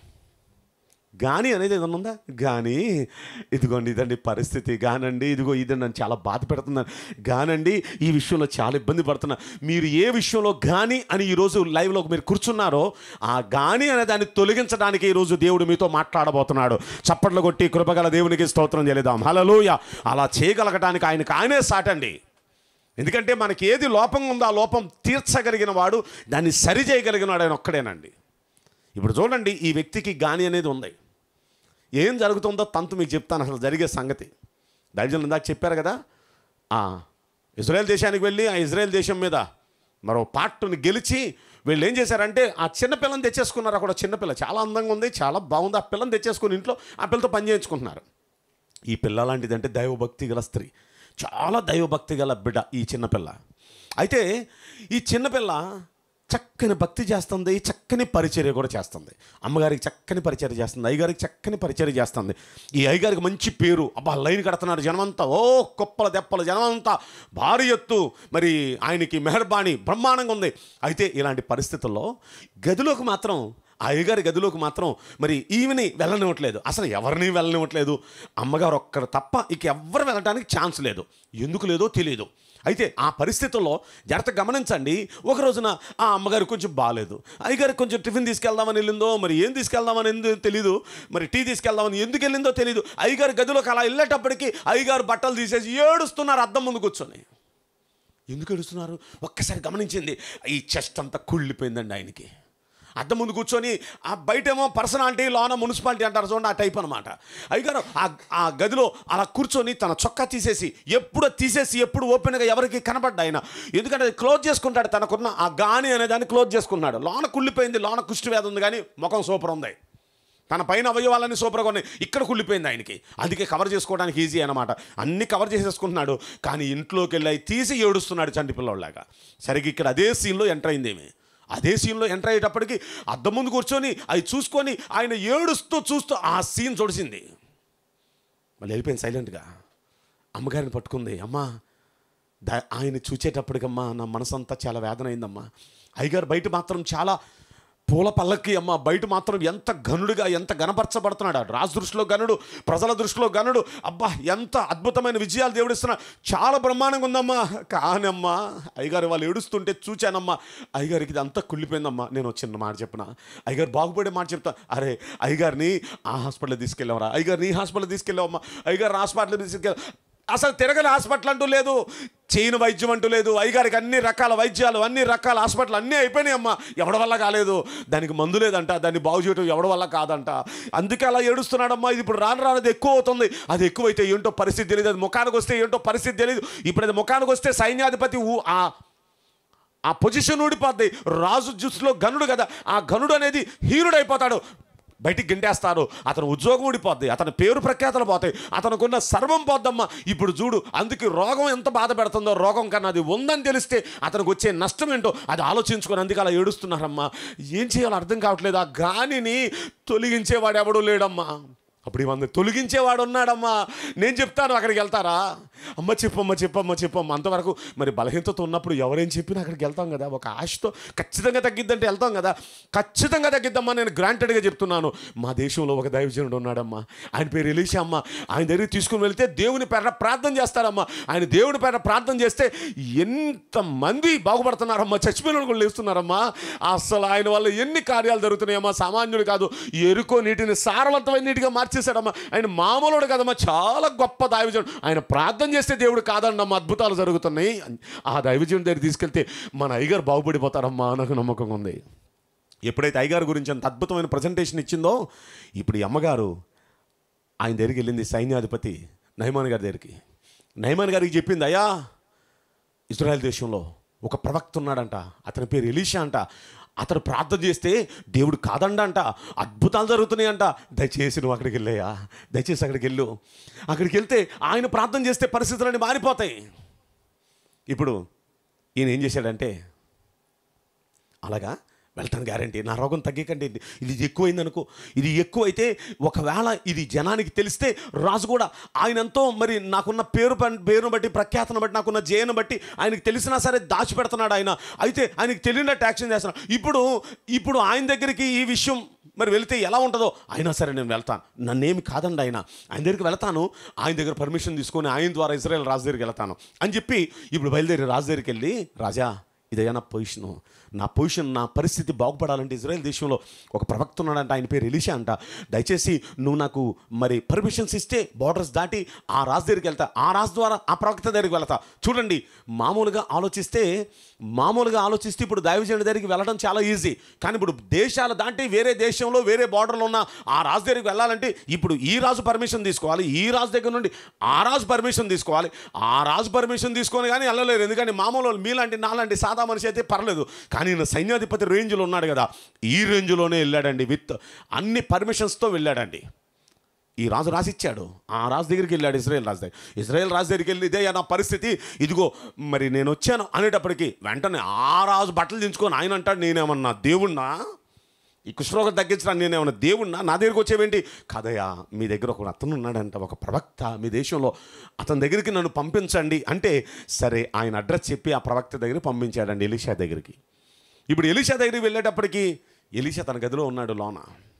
[SPEAKER 3] గాని అనేది ఏదన్నా ఉందా? గాని ఇదిగోండి ఇదండి పరిస్థితి, గానండి ఇదిగో ఇది నన్ను చాలా బాధ పెడుతున్నాను, గానండి ఈ విషయంలో చాలా ఇబ్బంది పడుతున్నా. మీరు ఏ విషయంలో గాని అని ఈరోజు లైవ్లో మీరు కూర్చున్నారో ఆ గాని అనే దాన్ని తొలగించడానికి ఈరోజు దేవుడు మీతో మాట్లాడబోతున్నాడు. చప్పట్లు కొట్టి కృపగల దేవునికి స్తోత్రం చెల్లిద్దాం. హల్లెలూయా. అలా చేయగలగటానికి ఆయనకు ఆయనే సాటండి. ఎందుకంటే మనకి ఏది లోపం ఉందో ఆ లోపం తీర్చగలిగిన వాడు, దాన్ని సరి చేయగలిగిన వాడు ఆయన ఒక్కడేనండి. ఇప్పుడు చూడండి, ఈ వ్యక్తికి గాని అనేది ఉంది. ఏం జరుగుతుందో తంతు మీకు చెప్తాను, అసలు జరిగే సంగతి. దైవజనులు ఇందాక చెప్పారు కదా, ఇజ్రాయెల్ దేశానికి వెళ్ళి ఆ ఇజ్రాయెల్ దేశం మీద మరో పార్ట్ని గెలిచి వీళ్ళు ఏం చేశారంటే ఆ చిన్నపిల్లని తెచ్చేసుకున్నారు. అక్కడ చిన్నపిల్ల చాలా అందంగా ఉంది, చాలా బాగుంది. ఆ పిల్లని తెచ్చేసుకుని ఇంట్లో ఆ పిల్లతో పని చేయించుకుంటున్నారు. ఈ పిల్ల లాంటిదంటే దైవభక్తి గల స్త్రీ, చాలా దైవభక్తి గల బిడ్డ ఈ చిన్నపిల్ల. అయితే ఈ చిన్నపిల్ల చక్కని భక్తి చేస్తుంది, చక్కని పరిచర్య కూడా చేస్తుంది. అమ్మగారికి చక్కని పరిచర్య చేస్తుంది, అయ్యగారికి చక్కని పరిచర్య చేస్తుంది. ఈ అయ్యగారికి మంచి పేరు, అబ్బా లైన్ కడుతున్నారు జనమంతా, ఓ కుప్పల దెప్పల జనమంతా, భారీ ఎత్తు, మరి ఆయనకి మెహర్బానీ బ్రహ్మాండంగా ఉంది. అయితే ఇలాంటి పరిస్థితుల్లో గదిలోకి మాత్రం, ఆ అయ్యగారి గదిలోకి మాత్రం మరి ఈమెని వెళ్ళనివ్వట్లేదు, అసలు ఎవరిని వెళ్ళనివ్వట్లేదు. అమ్మగారు ఒక్కరు తప్ప ఇక ఎవ్వరు వెళ్ళడానికి ఛాన్స్ లేదు. ఎందుకు లేదో తెలియదు. అయితే ఆ పరిస్థితుల్లో జాగ్రత్త గమనించండి. ఒక రోజున ఆ అమ్మగారికి కొంచెం బాగాలేదు, అయ్యగారికి కొంచెం టిఫిన్ తీసుకెళ్దామని వెళ్ళిందో, మరి ఏం తీసుకెళ్దామని ఎందుకు తెలీదు, మరి టీ తీసుకెళ్దామని ఎందుకు వెళ్ళిందో తెలీదు. అయ్యగారి గదిలోకి అలా వెళ్ళేటప్పటికి అయ్యగారు బట్టలు తీసేసి ఏడుస్తున్నారు అద్దం ముందు కూర్చొని. ఎందుకు ఏడుస్తున్నారు ఒక్కసారి గమనించింది. ఈ చెస్ట్ అంతా కుళ్ళిపోయిందండి ఆయనకి. అద్దం ముందు కూర్చొని, ఆ బయటేమో పర్సనాలిటీ, లోన మున్సిపాలిటీ అంటారు చూడండి, ఆ టైప్ అనమాట. అయ్యగారు ఆ ఆ గదిలో అలా కూర్చొని తన చొక్కా తీసేసి, ఎప్పుడు తీసేసి ఎప్పుడు ఓపెన్గా ఎవరికి కనబడ్డా ఆయన, ఎందుకంటే అది క్లోజ్ చేసుకుంటాడు. తనకున్న ఆ గాని అనే దాన్ని క్లోజ్ చేసుకున్నాడు. లోన కుళ్ళిపోయింది, లోన కుష్టి వ్యాధి ఉంది, కానీ ముఖం సూపర్ ఉంది. తన పైన అవయవాలన్నీ సూపర్గా ఉన్నాయి, ఇక్కడ కుళ్ళిపోయింది ఆయనకి. అందుకే కవర్ చేసుకోవడానికి ఈజీ అనమాట. అన్నీ కవర్ చేసేసుకుంటున్నాడు. కానీ ఇంట్లోకి వెళ్ళి తీసి ఏడుస్తున్నాడు చంటి పిల్లలాగా. సరిగ్గా ఇక్కడ అదే సీన్లో ఎంటర్ అయిందేమి. అదే సీన్లో ఎంటర్ అయ్యేటప్పటికి అద్దం ముందు కూర్చొని అవి చూసుకొని ఆయన ఏడుస్తూ చూస్తూ ఆ సీన్ చూడిసింది. మళ్ళీ వెళ్ళిపోయింది సైలెంట్గా. అమ్మగారిని పట్టుకుంది. అమ్మా దా ఆయన చూచేటప్పటికమ్మా నా మనసంతా చాలా వేదన అయిందమ్మా. అయ్యగారు బయట మాత్రం చాలా పూల పల్లకి అమ్మ, బయట మాత్రం ఎంత ఘనుడిగా, ఎంత గణపరచబడుతున్నాడు. రాజు దృష్టిలో గనుడు, ప్రజల దృష్టిలో గనుడు. అబ్బా ఎంత అద్భుతమైన విజయాలు దేవుడు ఇస్తున్నా, చాలా బ్రహ్మాండంగా ఉందమ్మా. కానీ అమ్మా అయ్యగారు వాళ్ళు ఏడుస్తుంటే చూచానమ్మా, అయ్యగారికి ఇది అంతా కుళ్ళిపోయిందమ్మా. నేను చిన్న మాట చెప్పిన, అయ్యగారు బాగుపడే మాట చెప్తా. అరే అయ్యగారిని ఆ హాస్పిటల్ తీసుకెళ్ళావరా, అయ్యగారిని ఈ హాస్పిటల్ తీసుకెళ్ళావమ్మా, అయ్యగారు హాస్పిటల్ తీసుకెళ్ళా. అసలు తిరగని హాస్పిటల్ అంటూ లేదు, చైన్ వైద్యం అంటూ లేదు. అయ్యగారికి అన్ని రకాల వైద్యాలు, అన్ని రకాల హాస్పిటల్ అన్నీ అయిపోయినాయి అమ్మ. ఎవడి వల్ల కాలేదు, దానికి మందు లేదంట, దాన్ని బాగు చేయడం ఎవడి వల్ల కాదంట. అందుకే అలా ఏడుస్తున్నాడమ్మా. ఇది ఇప్పుడు రాను రానది ఎక్కువ అవుతుంది. అది ఎక్కువైతే ఏంటో పరిస్థితి తెలియదు, అది ముఖానికి వస్తే ఏంటో పరిస్థితి తెలియదు. ఇప్పుడు అది ముఖానికి వస్తే సైన్యాధిపతి ఆ ఆ పొజిషన్ ఊడిపోద్ది. రాజు దృష్టిలో గనుడు కదా, ఆ గనుడు అనేది హీనుడైపోతాడు. బయటికి గింటేస్తారు, అతను ఉద్యోగం ఊడిపోద్ది, అతని పేరు ప్రఖ్యాతలు పోతాయి, అతనుకున్న సర్వం పోద్దమ్మా. ఇప్పుడు చూడు, అందుకే రోగం ఎంత బాధ పెడుతుందో, రోగం కన్నా అది ఉందని తెలిస్తే అతనికి వచ్చే నష్టం ఏంటో అది ఆలోచించుకొని అందుకే అలా ఏడుస్తున్నారమ్మా. ఏం చేయాలో అర్థం కావట్లేదు. ఆ గానిని తొలగించేవాడు ఎవడూ లేడమ్మా. అప్పుడు ఇవన్నీ తొలగించేవాడు ఉన్నాడమ్మా. నేను చెప్తాను, అక్కడికి వెళ్తారా అమ్మ, చెప్పమ్మ చెప్పమ్మ చెప్పమ్మ. అంతవరకు మరి బలహీనతతో ఉన్నప్పుడు ఎవరేం చెప్పినా అక్కడికి వెళ్తాం కదా. ఒక ఆశతో ఖచ్చితంగా తగ్గిద్దంటే వెళ్తాం కదా. ఖచ్చితంగా తగ్గిద్దమ్మా. నేను గ్రాంటెడ్గా చెప్తున్నాను. మా దేశంలో ఒక దైవజనుడు ఉన్నాడమ్మా, ఆయన పేరు ఎలీషా అమ్మ. ఆయన దగ్గరికి తీసుకుని వెళ్తే దేవుని పేర ప్రార్థన చేస్తారమ్మా. ఆయన దేవుని పేర ప్రార్థన చేస్తే ఎంతమంది బాగుపడుతున్నారమ్మా, చచ్చిపోయిన కూడా లేస్తున్నారమ్మా. అసలు ఆయన వల్ల ఎన్ని కార్యాలు జరుగుతున్నాయమ్మా. సామాన్యుడు కాదు, ఎరుకో నీటిని సారవంతమైన నీటిగా మార్చేశాడమ్మా. ఆయన మామూలుడు కదమ్మా, చాలా గొప్ప దైవజనుడు. ఆయన ప్రార్థన చేస్తే దేవుడు కాదండమ్మా, అద్భుతాలు జరుగుతున్నాయి. ఆ దైవజనుడి దగ్గర తీసుకెళ్తే మన అయ్యగారు బాగుపడిపోతారమ్మా నాకు నమ్మకం ఉంది. ఎప్పుడైతే అయ్యగారు గురించి అంత అద్భుతమైన ప్రజెంటేషన్ ఇచ్చిందో, ఇప్పుడు ఈ అమ్మగారు ఆయన దగ్గరికి వెళ్ళింది, సైన్యాధిపతి నయమాన్ గారి దగ్గరికి. నయమాన్ గారికి చెప్పింది, అయ్యా ఇజ్రాయెల్ దేశంలో ఒక ప్రవక్త ఉన్నాడంట, అతని పేరు ఎలీషా అంట. అతను ప్రార్థన చేస్తే దేవుడు కాదండంట, అద్భుతాలు జరుగుతున్నాయంట. దయచేసి నువ్వు అక్కడికి వెళ్ళాయా, దయచేసి అక్కడికి వెళ్ళు. అక్కడికి వెళ్తే ఆయన ప్రార్థన చేస్తే పరిస్థితులన్నీ మారిపోతాయి. ఇప్పుడు ఈయన ఏం చేశాడంటే, అలాగా వెళ్తాను గ్యారంటీ. నా రోగం తగ్గకండి, ఇది ఎక్కువైంది అనుకో, ఇది ఎక్కువైతే ఒకవేళ ఇది జనానికి తెలిస్తే రాజు కూడా ఆయన ఎంతో మరి నాకున్న పేరు పేరును బట్టి ప్రఖ్యాతను బట్టి నాకున్న జయను బట్టి ఆయనకు తెలిసినా సరే దాచిపెడుతున్నాడు ఆయన. అయితే ఆయనకు తెలియనట్టు యాక్షన్ చేస్తున్నాడు. ఇప్పుడు ఇప్పుడు ఆయన దగ్గరికి ఈ విషయం మరి వెళితే ఎలా ఉంటుందో, అయినా సరే నేను వెళ్తాను, నన్నేమి కాదండి ఆయన, ఆయన దగ్గరికి వెళ్తాను, ఆయన దగ్గర పర్మిషన్ తీసుకొని ఆయన ద్వారా ఇజ్రాయెల్ రాజు దగ్గరికి వెళ్తాను అని చెప్పి ఇప్పుడు బయలుదేరి రాజు దగ్గరికి వెళ్ళి, రాజా ఇదయ్యా నా పొజిషను, నా పొజిషన్ నా పరిస్థితి బాగుపడాలంటే ఇజ్రాయెల్ దేశంలో ఒక ప్రవక్త ఉన్నాడంట, ఆయన పేరు ఎలీషా అంట, దయచేసి నువ్వు నాకు మరి పర్మిషన్స్ ఇస్తే బార్డర్స్ దాటి ఆ రాజు దగ్గరికి వెళ్తా, ఆ రాజు ద్వారా ఆ ప్రవక్త దగ్గరికి వెళ్తా. చూడండి, మామూలుగా ఆలోచిస్తే మామూలుగా ఆలోచిస్తే ఇప్పుడు దైవజనుడి దగ్గరికి వెళ్ళడం చాలా ఈజీ. కానీ ఇప్పుడు దేశాలు దాటి వేరే దేశంలో వేరే బార్డర్లో ఉన్న ఆ రాజు దగ్గరికి వెళ్ళాలంటే ఇప్పుడు ఈ రాజు పర్మిషన్ తీసుకోవాలి, ఈ రాజు దగ్గర నుండి ఆ రాజు పర్మిషన్ తీసుకోవాలి, ఆ రాజు పర్మిషన్ తీసుకొని కానీ వెళ్ళలేరు. ఎందుకంటే మామూలు మీలాంటి నాలాంటి సాదా మనిషి అయితే పర్లేదు, కానీ ఈయన సైన్యాధిపతి రేంజ్లో ఉన్నాడు కదా, ఈ రేంజ్లోనే వెళ్ళాడండి, విత్ అన్ని పర్మిషన్స్తో వెళ్ళాడండి. ఈ రాజు రాసిచ్చాడు, ఆ రాజు దగ్గరికి వెళ్ళాడు, ఇజ్రాయెల్ రాజు దగ్గర. ఇజ్రాయెల్ రాజు దగ్గరికి వెళ్ళి ఇదే నా పరిస్థితి, ఇదిగో మరి నేను వచ్చాను అనేటప్పటికీ వెంటనే ఆ రాజు బట్టలు దించుకొని ఆయన అంటాడు, నేనేమన్నా దేవుణ్ణా, ఈ కుష్ఠరోగం తగ్గించడానికి నేనేమన్నా దేవుణ్ణా, నా దగ్గరికి వచ్చేవేంటి, కదయా మీ దగ్గర ఒక అతను ఉన్నాడంట, ఒక ప్రవక్త మీ దేశంలో, అతని దగ్గరికి నన్ను పంపించండి అంటే సరే ఆయన అడ్రస్ చెప్పి ఆ ప్రవక్త దగ్గరికి పంపించాడండి, ఎలీషా దగ్గరికి. ఇప్పుడు ఎలీషా దగ్గరికి వెళ్ళేటప్పటికి ఎలీషా తన గదిలో ఉన్నాడు లోన.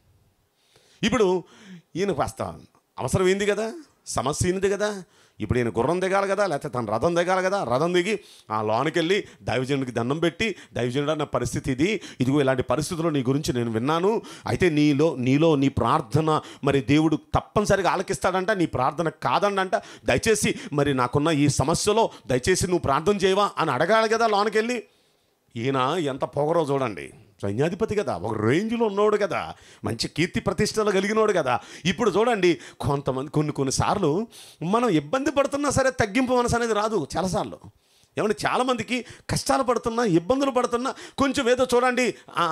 [SPEAKER 3] ఇప్పుడు ఈయన కాస్త అవసరం ఏంది కదా, సమస్య ఏంది కదా, ఇప్పుడు ఈయన గుర్రం దిగాలి కదా, లేకపోతే తన రథం దిగాలి కదా, రథం దిగి ఆ లోనికి వెళ్ళి దైవజనుడికి దండం పెట్టి, దైవజనుడు అన్న పరిస్థితి ఇది, ఇదిగో ఇలాంటి పరిస్థితుల్లో నీ గురించి నేను విన్నాను, అయితే నీలో నీలో నీ ప్రార్థన మరి దేవుడు తప్పనిసరిగా ఆలకిస్తాడంట, నీ ప్రార్థన కాదండంట, దయచేసి మరి నాకున్న ఈ సమస్యలో దయచేసి నువ్వు ప్రార్థన చేయవా అని అడగాలి కదా లోనికి వెళ్ళి. ఈయన ఎంత పొగరో చూడండి, సైన్యాధిపతి కదా, ఒక రేంజ్లో ఉన్నోడు కదా, మంచి కీర్తి ప్రతిష్టలు కలిగినోడు కదా. ఇప్పుడు చూడండి, కొంతమంది కొన్ని కొన్నిసార్లు మనం ఇబ్బంది పడుతున్నా సరే తగ్గింపు మనసు అనేది రాదు చాలాసార్లు. ఏమంటే చాలామందికి కష్టాలు పడుతున్నా ఇబ్బందులు పడుతున్నా కొంచెం ఏదో చూడండి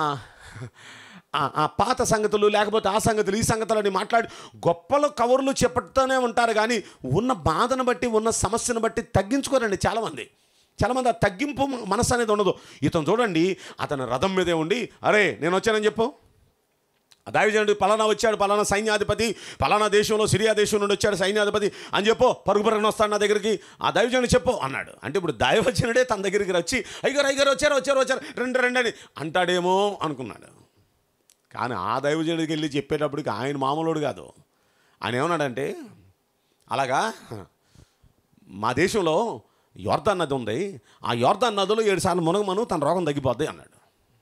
[SPEAKER 3] ఆ పాత సంగతులు లేకపోతే ఆ సంగతులు ఈ సంగతులని మాట్లాడి గొప్పలు కవర్లు చెప్పడుతూనే ఉంటారు, కానీ ఉన్న బాధను బట్టి ఉన్న సమస్యను బట్టి తగ్గించుకోరండి చాలామంది. చాలామంది ఆ తగ్గింపు మనసు అనేది ఉండదు. ఇతను చూడండి, అతను రథం మీదే ఉండి, అరే నేను వచ్చానని చెప్పు, దైవజనుడు పలానా వచ్చాడు, పలానా సైన్యాధిపతి, పలానా దేశంలో సిరియా దేశం నుండి వచ్చాడు సైన్యాధిపతి అని చెప్పు, పరుగు పరుగున వస్తాడు నా దగ్గరికి, ఆ దైవజనుడు చెప్పు అన్నాడు. అంటే ఇప్పుడు దైవజనుడే తన దగ్గరికి వచ్చి అయ్యారు అయ్యారు వచ్చారు వచ్చారు వచ్చారు రెండు రెండు అని అంటాడేమో అనుకున్నాడు. కానీ ఆ దైవజనుడికి వెళ్ళి చెప్పేటప్పటికి ఆయన మామూలుడు కాదు. ఆయన ఏమన్నాడంటే, అలాగా మా దేశంలో యోర్దాన్ నది ఉంది, ఆ యోర్దాన్ నదిలో ఏడు సార్లు మునగమను, తన రోగం తగ్గిపోద్ది అన్నాడు.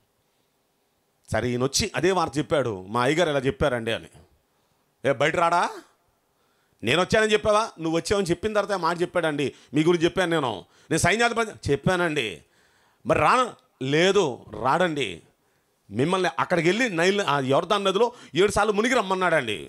[SPEAKER 3] సరే ఈయన వచ్చి అదే మాట చెప్పాడు, మా అయ్యగారు ఇలా చెప్పారండి అని. ఏ బయట రాడా, నేను వచ్చానని చెప్పావా, నువ్వు వచ్చావని చెప్పిన తర్వాత మాట చెప్పాడండి, మీ గురించి చెప్పాను నేను, నేను సైన్యాధిపతి చెప్పానండి, మరి రా లేదు రాడండి, మిమ్మల్ని అక్కడికి వెళ్ళి నైల్ ఆ యోర్దాన్ నదిలో ఏడు సార్లు మునిగి రమ్మన్నాడండి.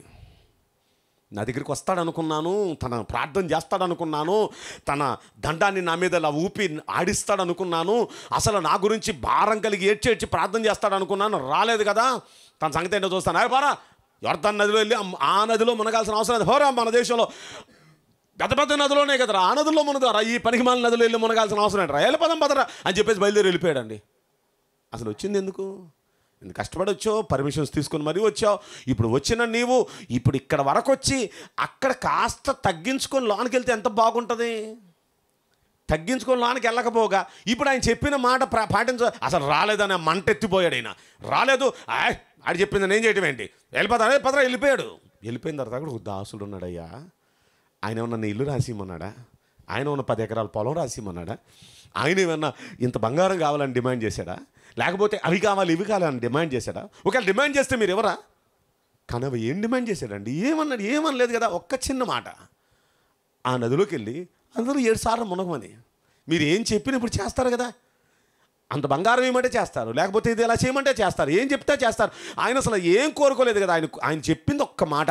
[SPEAKER 3] నా దగ్గరికి వస్తాడనుకున్నాను, తన ప్రార్థన చేస్తాడనుకున్నాను, తన దండాన్ని నా మీద ఇలా ఊపి ఆడిస్తాడనుకున్నాను, అసలు నా గురించి భారం కలిగి ఏడ్చి ఏడ్చి ప్రార్థన చేస్తాడనుకున్నాను, రాలేదు కదా, తన సంగతి ఏంటో చూస్తాను. అరే బారా యోర్దాన్ నదిలో వెళ్ళి ఆ నదిలో మునగాల్సిన అవసరం లేదు, హోరా మన దేశంలో పెద్ద పెద్ద నదిలోనే కదరా, ఆ నదుల్లో మునగరా, ఈ పనికిమాల నదిలో వెళ్ళి మునగాల్సిన అవసరం ఏంటరా, వెళ్ళి పదం పదరా అని చెప్పేసి బయలుదేరి వెళ్ళిపోయాడండి. అసలు వచ్చింది ఎందుకు, ఎందుకు కష్టపడి వచ్చావు, పర్మిషన్స్ తీసుకొని మరీ వచ్చావు, ఇప్పుడు వచ్చిన నీవు ఇప్పుడు ఇక్కడ వరకు వచ్చి అక్కడ కాస్త తగ్గించుకొని లోనికి వెళ్తే ఎంత బాగుంటుంది. తగ్గించుకొని లోనికి వెళ్ళకపోగా ఇప్పుడు ఆయన చెప్పిన మాట పాటించ అసలు రాలేదని మంట ఎత్తిపోయాడు. ఆయన రాలేదు, ఆడు చెప్పింది నేను చేయటం ఏంటి, వెళ్ళిపోతా అదే పదరా వెళ్ళిపోయాడు. వెళ్ళిపోయిన తర్వాత అక్కడ ఒక దాసుడు ఉన్నాడయ్యా, ఆయన ఏమన్నా ఇల్లు రాసిమన్నాడా, ఆయన ఉన్న పది ఎకరాల పొలం రాసిమన్నాడా, ఆయన ఏమన్నా ఇంత బంగారం కావాలని డిమాండ్ చేశాడా, లేకపోతే అవి కావాలి ఇవి కావాలని డిమాండ్ చేశాడా, ఒకవేళ డిమాండ్ చేస్తే మీరు ఎవరా, కానీ అవి ఏం డిమాండ్ చేశాడండి, ఏమన్నాడు, ఏమనలేదు కదా, ఒక్క చిన్న మాట, ఆ నదిలోకి వెళ్ళి అందరూ ఏడు సార్లు మునగమని, మీరు ఏం చెప్పినప్పుడు చేస్తారు కదా, అంత బంగారం ఏమంటే చేస్తారు, లేకపోతే ఇది ఎలా చేయమంటే చేస్తారు, ఏం చెప్తే చేస్తారు. ఆయన అసలు ఏం కోరుకోలేదు కదా, ఆయన ఆయన చెప్పింది ఒక్క మాట,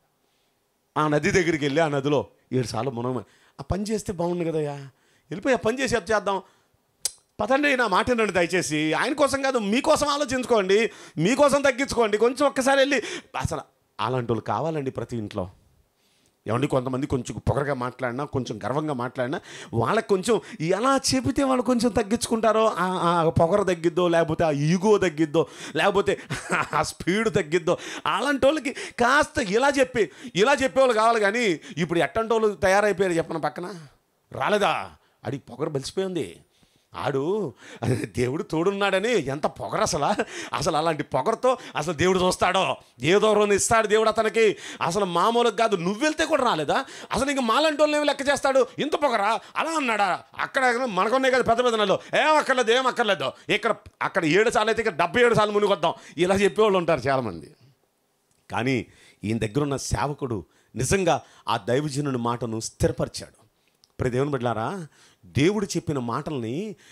[SPEAKER 3] ఆ నది దగ్గరికి వెళ్ళి ఆ నదిలో ఏడు సార్లు మునగమని, ఆ పని చేస్తే బాగుండు కదయ్యా, వెళ్ళిపోయి ఆ పని చేసి చేద్దాం, పదండి నా మాట వినండి దయచేసి, ఆయన కోసం కాదు మీకోసం ఆలోచించుకోండి, మీకోసం తగ్గించుకోండి, కొంచెం ఒక్కసారి వెళ్ళి. అసలు అలాంటి వాళ్ళు కావాలండి ప్రతి ఇంట్లో. ఏమండి కొంతమంది కొంచెం పొగరగా మాట్లాడినా కొంచెం గర్వంగా మాట్లాడినా వాళ్ళకి కొంచెం ఎలా చెబితే వాళ్ళు కొంచెం తగ్గించుకుంటారో ఆ పొగర తగ్గిద్దో, లేకపోతే ఆ ఈగో తగ్గిద్దో, లేకపోతే ఆ స్పీడ్ తగ్గిద్దో, అలాంటి వాళ్ళకి కాస్త ఇలా చెప్పి ఇలా చెప్పేవాళ్ళు కావాలి. కానీ ఇప్పుడు ఎట్టంటి వాళ్ళు తయారైపోయారు చెప్పిన పక్కన రాలేదా, అడిగి పొగర బలిసిపోయింది. ఆడు దేవుడు తోడున్నాడని ఎంత పొగర అసలు అసలు అలాంటి పొగరతో అసలు దేవుడు చూస్తాడో, ఏదో రోజు ఇస్తాడు దేవుడు అతనికి. అసలు మామూలుగా కాదు, నువ్వు వెళ్తే కూడా రాలేదా, అసలు ఇంక మాలాంటి వాళ్ళని లెక్క చేస్తాడు, ఇంత పొగరా అలా అన్నాడా. అక్కడ మనకున్నాయి కదా పెద్ద పెద్ద నెలలో, ఏం అక్కర్లేదు ఏం అక్కర్లేదు, ఇక్కడ అక్కడ ఏడు సార్లు అయితే ఇక్కడ డెబ్బై ఏడు సార్లు మునిగొద్దాం, ఇలా చెప్పేవాళ్ళు ఉంటారు చాలామంది. కానీ ఈయన దగ్గర ఉన్న సేవకుడు నిజంగా ఆ దైవజనుని మాటను స్థిరపరిచాడు. ఇప్పుడు దేవుని బిడ్డలారా, దేవుడు చెప్పిన మాటల్ని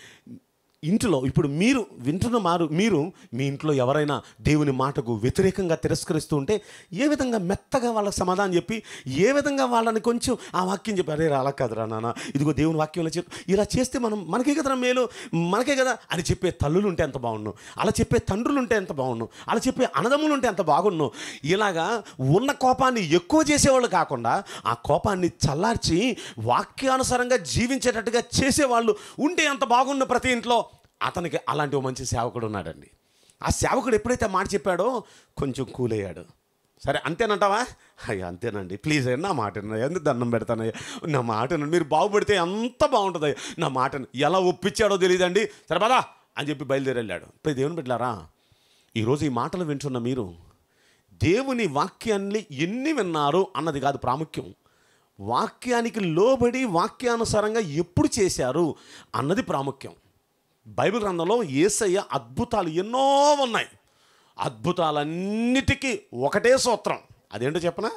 [SPEAKER 3] ఇంట్లో ఇప్పుడు మీరు వింటున్న మారు మీరు మీ ఇంట్లో ఎవరైనా దేవుని మాటకు వ్యతిరేకంగా తిరస్కరిస్తూ ఉంటే ఏ విధంగా మెత్తగా వాళ్ళకి సమాధానం చెప్పి, ఏ విధంగా వాళ్ళని కొంచెం ఆ వాక్యం చెప్పి, అరే అలా కాదురా నాన్న, ఇదిగో దేవుని వాక్యంలో చెప్పి ఇలా చేస్తే మనం మనకే కదరా మేలు, మనకే కదా అని చెప్పే తల్లులు ఉంటే ఎంత బాగుండు, అలా చెప్పే తండ్రులు ఉంటే ఎంత బాగుండు, అలా చెప్పే అన్నదమ్ములు ఉంటే ఎంత బాగుండు. ఇలాగా ఉన్న కోపాన్ని ఎక్కువ చేసేవాళ్ళు కాకుండా ఆ కోపాన్ని చల్లార్చి వాక్యానుసారంగా జీవించేటట్టుగా చేసేవాళ్ళు ఉంటే ఎంత బాగుండు ప్రతి ఇంట్లో. అతనికి అలాంటి ఓ మంచి సేవకుడు ఉన్నాడండి. ఆ సేవకుడు ఎప్పుడైతే మాట చెప్పాడో కొంచెం కూల్ అయ్యాడు. సరే అంతేనంటావా, అయ్యా అంతేనండి, ప్లీజ్ అయ్యా నా మాట ఎందుకు దండం పెడతానయ్యా, నా మాటను మీరు బాగుపడితే ఎంత బాగుంటుంది, నా మాటను ఎలా ఒప్పించాడో తెలియదండి, సరే పదా అని చెప్పి బయలుదేరి వెళ్ళాడు. ఇప్పుడు దేవుని బిడ్డలారా, ఈరోజు ఈ మాటలు వింటున్న మీరు దేవుని వాక్యాన్ని ఎన్ని విన్నారు అన్నది కాదు ప్రాముఖ్యం, వాక్యానికి లోబడి వాక్యానుసారంగా ఎప్పుడు చేశారు అన్నది ప్రాముఖ్యం. బైబిల్ గ్రంథంలో యేసయ్య అద్భుతాలు ఎన్నో ఉన్నాయి. అద్భుతాలన్నిటికీ ఒకటే సూత్రం, అదేంటో చెప్పనా,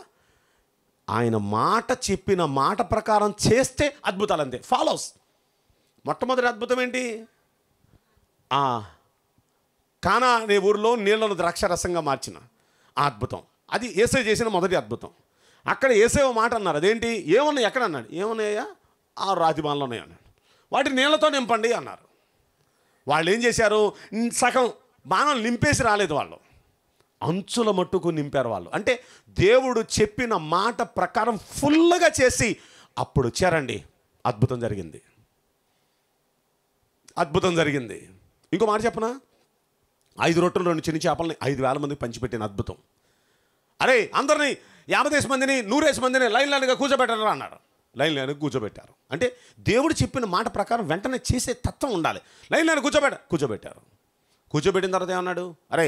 [SPEAKER 3] ఆయన మాట చెప్పిన మాట ప్రకారం చేస్తే అద్భుతాలు అంతే, ఫాలోస్. మొట్టమొదటి అద్భుతం ఏంటి, ఆ కానా అనే ఊరిలో నీళ్లను ద్రాక్షరసంగా మార్చిన ఆ అద్భుతం, అది యేసయ్య చేసిన మొదటి అద్భుతం. అక్కడ యేసయ్య మాట అన్నారు, అదేంటి, ఏమన్నాయి ఎక్కడ అన్నాడు, ఏమన్నాయా ఆ రాతి బాణలు ఉన్నాయి అన్నాడు, వాటిని నీళ్లతో నింపండి అన్నారు. వాళ్ళు ఏం చేశారు, సగం బాణం నింపేసి రాలేదు, వాళ్ళు అంచుల మట్టుకు నింపారు వాళ్ళు. అంటే దేవుడు చెప్పిన మాట ప్రకారం ఫుల్గా చేసి అప్పుడు వచ్చారండి, అద్భుతం జరిగింది, అద్భుతం జరిగింది. ఇంకో మాట చెప్పనా, ఐదు రొట్టెలు రెండు చిన్న చేపలని ఐదు వేల మందికి పంచిపెట్టిన అద్భుతం. అరే అందరినీ యాభై దేశ మందిని నూరేసి మందిని లైన్ లైన్గా కూర్చోబెట్టారా అన్నారు, లైన్ లైన్ కూర్చోబెట్టారు. అంటే దేవుడు చెప్పిన మాట ప్రకారం వెంటనే చేసే తత్వం ఉండాలి. లైన్ లైన్ కూర్చోబెట్ట కూర్చోబెట్టారు. కూర్చోబెట్టిన తర్వాత ఏమన్నాడు, అరే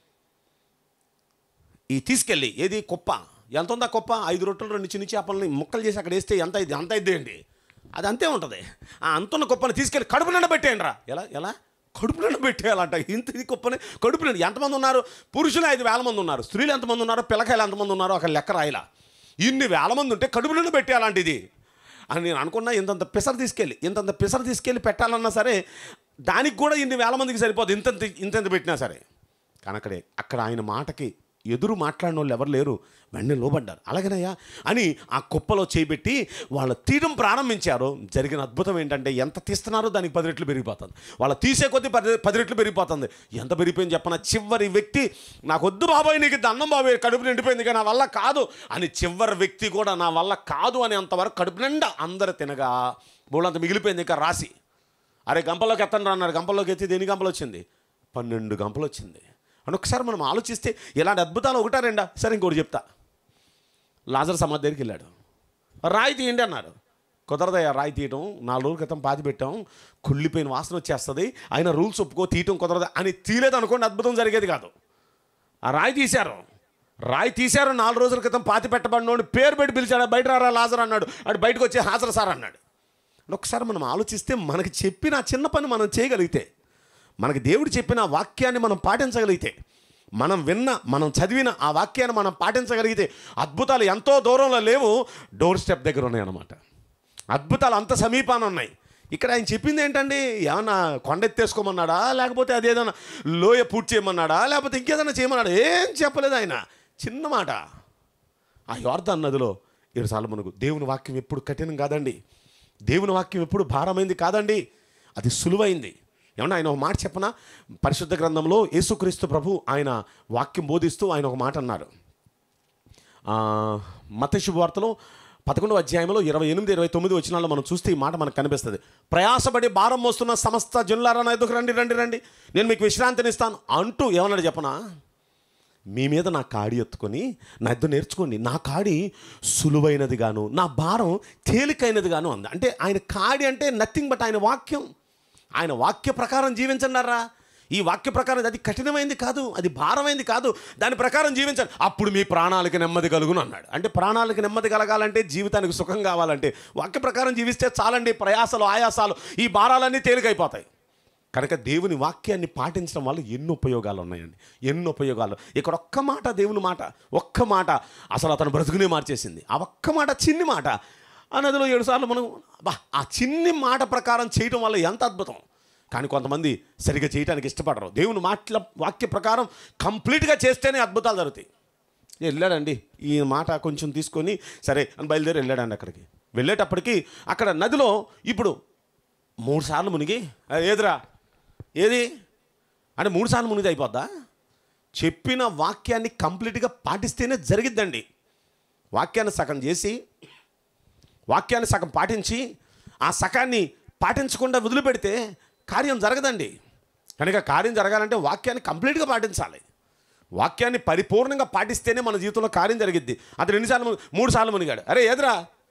[SPEAKER 3] ఈ తీసుకెళ్ళి ఏది కుప్ప ఎంత ఉందా కుప్ప, ఐదు రొట్టెలు రెండు చిన్న చేపలని ముక్కలు చేసి అక్కడ వేస్తే ఎంత ఇది అంత ఇద్దేయండి, అది అంతే ఉంటుంది. ఆ అంతున్న కుప్పని తీసుకెళ్ళి కడుపు నిండా పెట్టేయండి రా. ఎలా ఎలా కడుపు నిండా పెట్టేయాలంట, ఇంత ఇది కుప్పని కడుపు నిండా. ఎంతమంది ఉన్నారు, పురుషులు ఐదు వేల మంది ఉన్నారు, స్త్రీలు ఎంతమంది ఉన్నారు, పిల్లకాయలు ఎంతమంది ఉన్నారో అక్కడ లెక్క రాయిలా. ఇన్ని వేల మంది ఉంటే కడుపు నిండా పెట్టేయాలంటిది అని నేను అనుకున్నా. ఇంతంత పిసరు తీసుకెళ్ళి ఇంతంత పిసరు తీసుకెళ్ళి పెట్టాలన్నా సరే దానికి కూడా ఇన్ని వేల మందికి సరిపోదు, ఇంతంత ఇంతంత పెట్టినా సరే. కానీ అక్కడే అక్కడ ఆయన మాటకి ఎదురు మాట్లాడిన వాళ్ళు ఎవరు లేరు, వెంటనే లోబడ్డారు. అలాగేనయ్యా అని ఆ కుప్పలో చేయబెట్టి వాళ్ళు తీయడం ప్రారంభించారు. జరిగిన అద్భుతం ఏంటంటే ఎంత తీస్తున్నారో దానికి పది రెట్లు పెరిగిపోతుంది, వాళ్ళు తీసే కొద్దీ పది పది రెట్లు పెరిగిపోతుంది. ఎంత పెరిగిపోయింది చెప్పన, చివరి వ్యక్తి నాకు వద్దు బాబాయ్, నీకు దండం బాబాయ్, కడుపు నిండిపోయింది కానీ నా వల్ల కాదు అని చివరి వ్యక్తి కూడా నా వల్ల కాదు అని అంతవరకు కడుపు నిండా అందరు తినగా బోళ్ళంత మిగిలిపోయింది. ఇంకా రాసి అరే గంపలోకి ఎత్తండి అన్నారు, గంపలోకి ఎత్తి ఎన్ని గంపలు వచ్చింది, పన్నెండు గంపలు వచ్చింది. అని ఒకసారి మనం ఆలోచిస్తే ఇలాంటి అద్భుతాలు ఒకటా రెండా, సరే ఇంకోటి చెప్తా. లాజర్ సమాధి దగ్గరికి వెళ్ళాడు, రాయి తీయండి అన్నారు. కుదరదయ్యా రాయి తీయటం, నాలుగు రోజుల క్రితం పాతి పెట్టాం, కుళ్ళిపోయిన వాసన వచ్చేస్తుంది, ఆయన రూల్స్ ఒప్పుకో తీయటం కుదరదు అని తీయలేదు అనుకోండి, అద్భుతం జరిగేది కాదు. ఆ రాయి తీశారు, రాయి తీశారు నాలుగు రోజుల క్రితం పాతి పెట్టబడినోడు పేరు పెట్టి పిలిచాడు, బయట రారా లాజర్ అన్నాడు, అటు బయటకు వచ్చి హాజరు సార్ అన్నాడు. ఒకసారి మనం ఆలోచిస్తే మనకి చెప్పిన చిన్న పని మనం చేయగలిగితే, మనకి దేవుడు చెప్పిన వాక్యాన్ని మనం పాటించగలిగితే, మనం విన్న మనం చదివిన ఆ వాక్యాన్ని మనం పాటించగలిగితే అద్భుతాలు ఎంతో దూరంలో లేవు, డోర్ స్టెప్ దగ్గర ఉన్నాయి అన్నమాట. అద్భుతాలు అంత సమీపాన ఉన్నాయి. ఇక్కడ ఆయన చెప్పింది ఏంటండి, ఏమన్నా కొండెత్తేసుకోమన్నాడా, లేకపోతే అదేదన్నా లోయ పూర్తి చేయమన్నాడా, లేకపోతే ఇంకేదన్నా చేయమన్నాడా, ఏం చెప్పలేదు ఆయన. చిన్న మాట, ఆ యోర్దాను నదిలో ఏడు సార్లు మనకు దేవుని వాక్యం ఎప్పుడు కఠినం కాదండి, దేవుని వాక్యం ఎప్పుడు భారమైంది కాదండి, అది సులువైంది. ఏమన్నా ఆయన ఒక మాట చెప్పనా, పరిశుద్ధ గ్రంథంలో యేసుక్రీస్తు ప్రభు ఆయన వాక్యం బోధిస్తూ ఆయన ఒక మాట అన్నారు, మత్తయి శుభవార్తలో పదకొండవ అధ్యాయంలో ఇరవై ఎనిమిది ఇరవై తొమ్మిది వచనాల్లో మనం చూస్తే ఈ మాట మనకు కనిపిస్తుంది. ప్రయాసపడి భారం మోస్తున్న సమస్త జనులారా నా ఎదుగు రండి రండి రండి నేను మీకు విశ్రాంతిని ఇస్తాను అంటూ ఏమన్నాడు చెప్పనా, మీ మీద నా కాడి ఎత్తుకొని నా ఎద్దు నేర్చుకోండి, నా కాడి సులువైనది గాను నా భారం తేలికైనది గాను అంది. అంటే ఆయన కాడి అంటే నథింగ్ బట్ ఆయన వాక్యం. ఆయన వాక్య ప్రకారం జీవించండారా. ఈ వాక్య ప్రకారం అది కఠినమైంది కాదు, అది భారమైంది కాదు, దాని ప్రకారం జీవించండి, అప్పుడు మీ ప్రాణాలకి నెమ్మది కలుగును అన్నాడు. అంటే ప్రాణాలకి నెమ్మది కలగాలంటే, జీవితానికి సుఖం కావాలంటే వాక్య ప్రకారం జీవిస్తే చాలండి. ప్రయాసలు ఆయాసాలు ఈ భారాలన్నీ తేలికైపోతాయి. కనుక దేవుని వాక్యాన్ని పాటించడం వల్ల ఎన్నో ఉపయోగాలు ఉన్నాయండి, ఎన్నో ఉపయోగాలు. ఇక్కడ ఒక్క మాట, దేవుని మాట, ఒక్క మాట అసలు అతను బ్రతుకునే మార్చేసింది. ఆ ఒక్క మాట, చిన్ని మాట అన్నదిలో ఏడు సార్లు మనం బా ఆ చిన్ని మాట ప్రకారం చేయటం వల్ల ఎంత అద్భుతం. కానీ కొంతమంది సరిగ్గా చేయడానికి ఇష్టపడరు. దేవుని మాటల వాక్య ప్రకారం కంప్లీట్గా చేస్తేనే అద్భుతాలు జరుగుతాయి. వెళ్ళాడండి ఈ మాట కొంచెం తీసుకొని సరే అని బయలుదేరి వెళ్ళాడండి. అక్కడికి వెళ్ళేటప్పటికి అక్కడ నదిలో ఇప్పుడు మూడు సార్లు మునిగి ఏదిరా ఏది అంటే మూడు సార్లు మునిగి అయిపోద్దా? చెప్పిన వాక్యాన్ని కంప్లీట్గా పాటిస్తేనే జరిగిద్దండి. వాక్యాన్ని సగం చేసి వాక్యాన్ని సగం పాటించి ఆ సగాన్ని పాటించకుండా వదిలిపెడితే కార్యం జరగదండి. కనుక కార్యం జరగాలంటే వాక్యాన్ని కంప్లీట్గా పాటించాలి. వాక్యాన్ని పరిపూర్ణంగా పాటిస్తేనే మన జీవితంలో కార్యం జరిగిద్ది. అతను ఎన్నిసార్లు మూడు సార్లు మునిగాడు. అరే ఏదిరా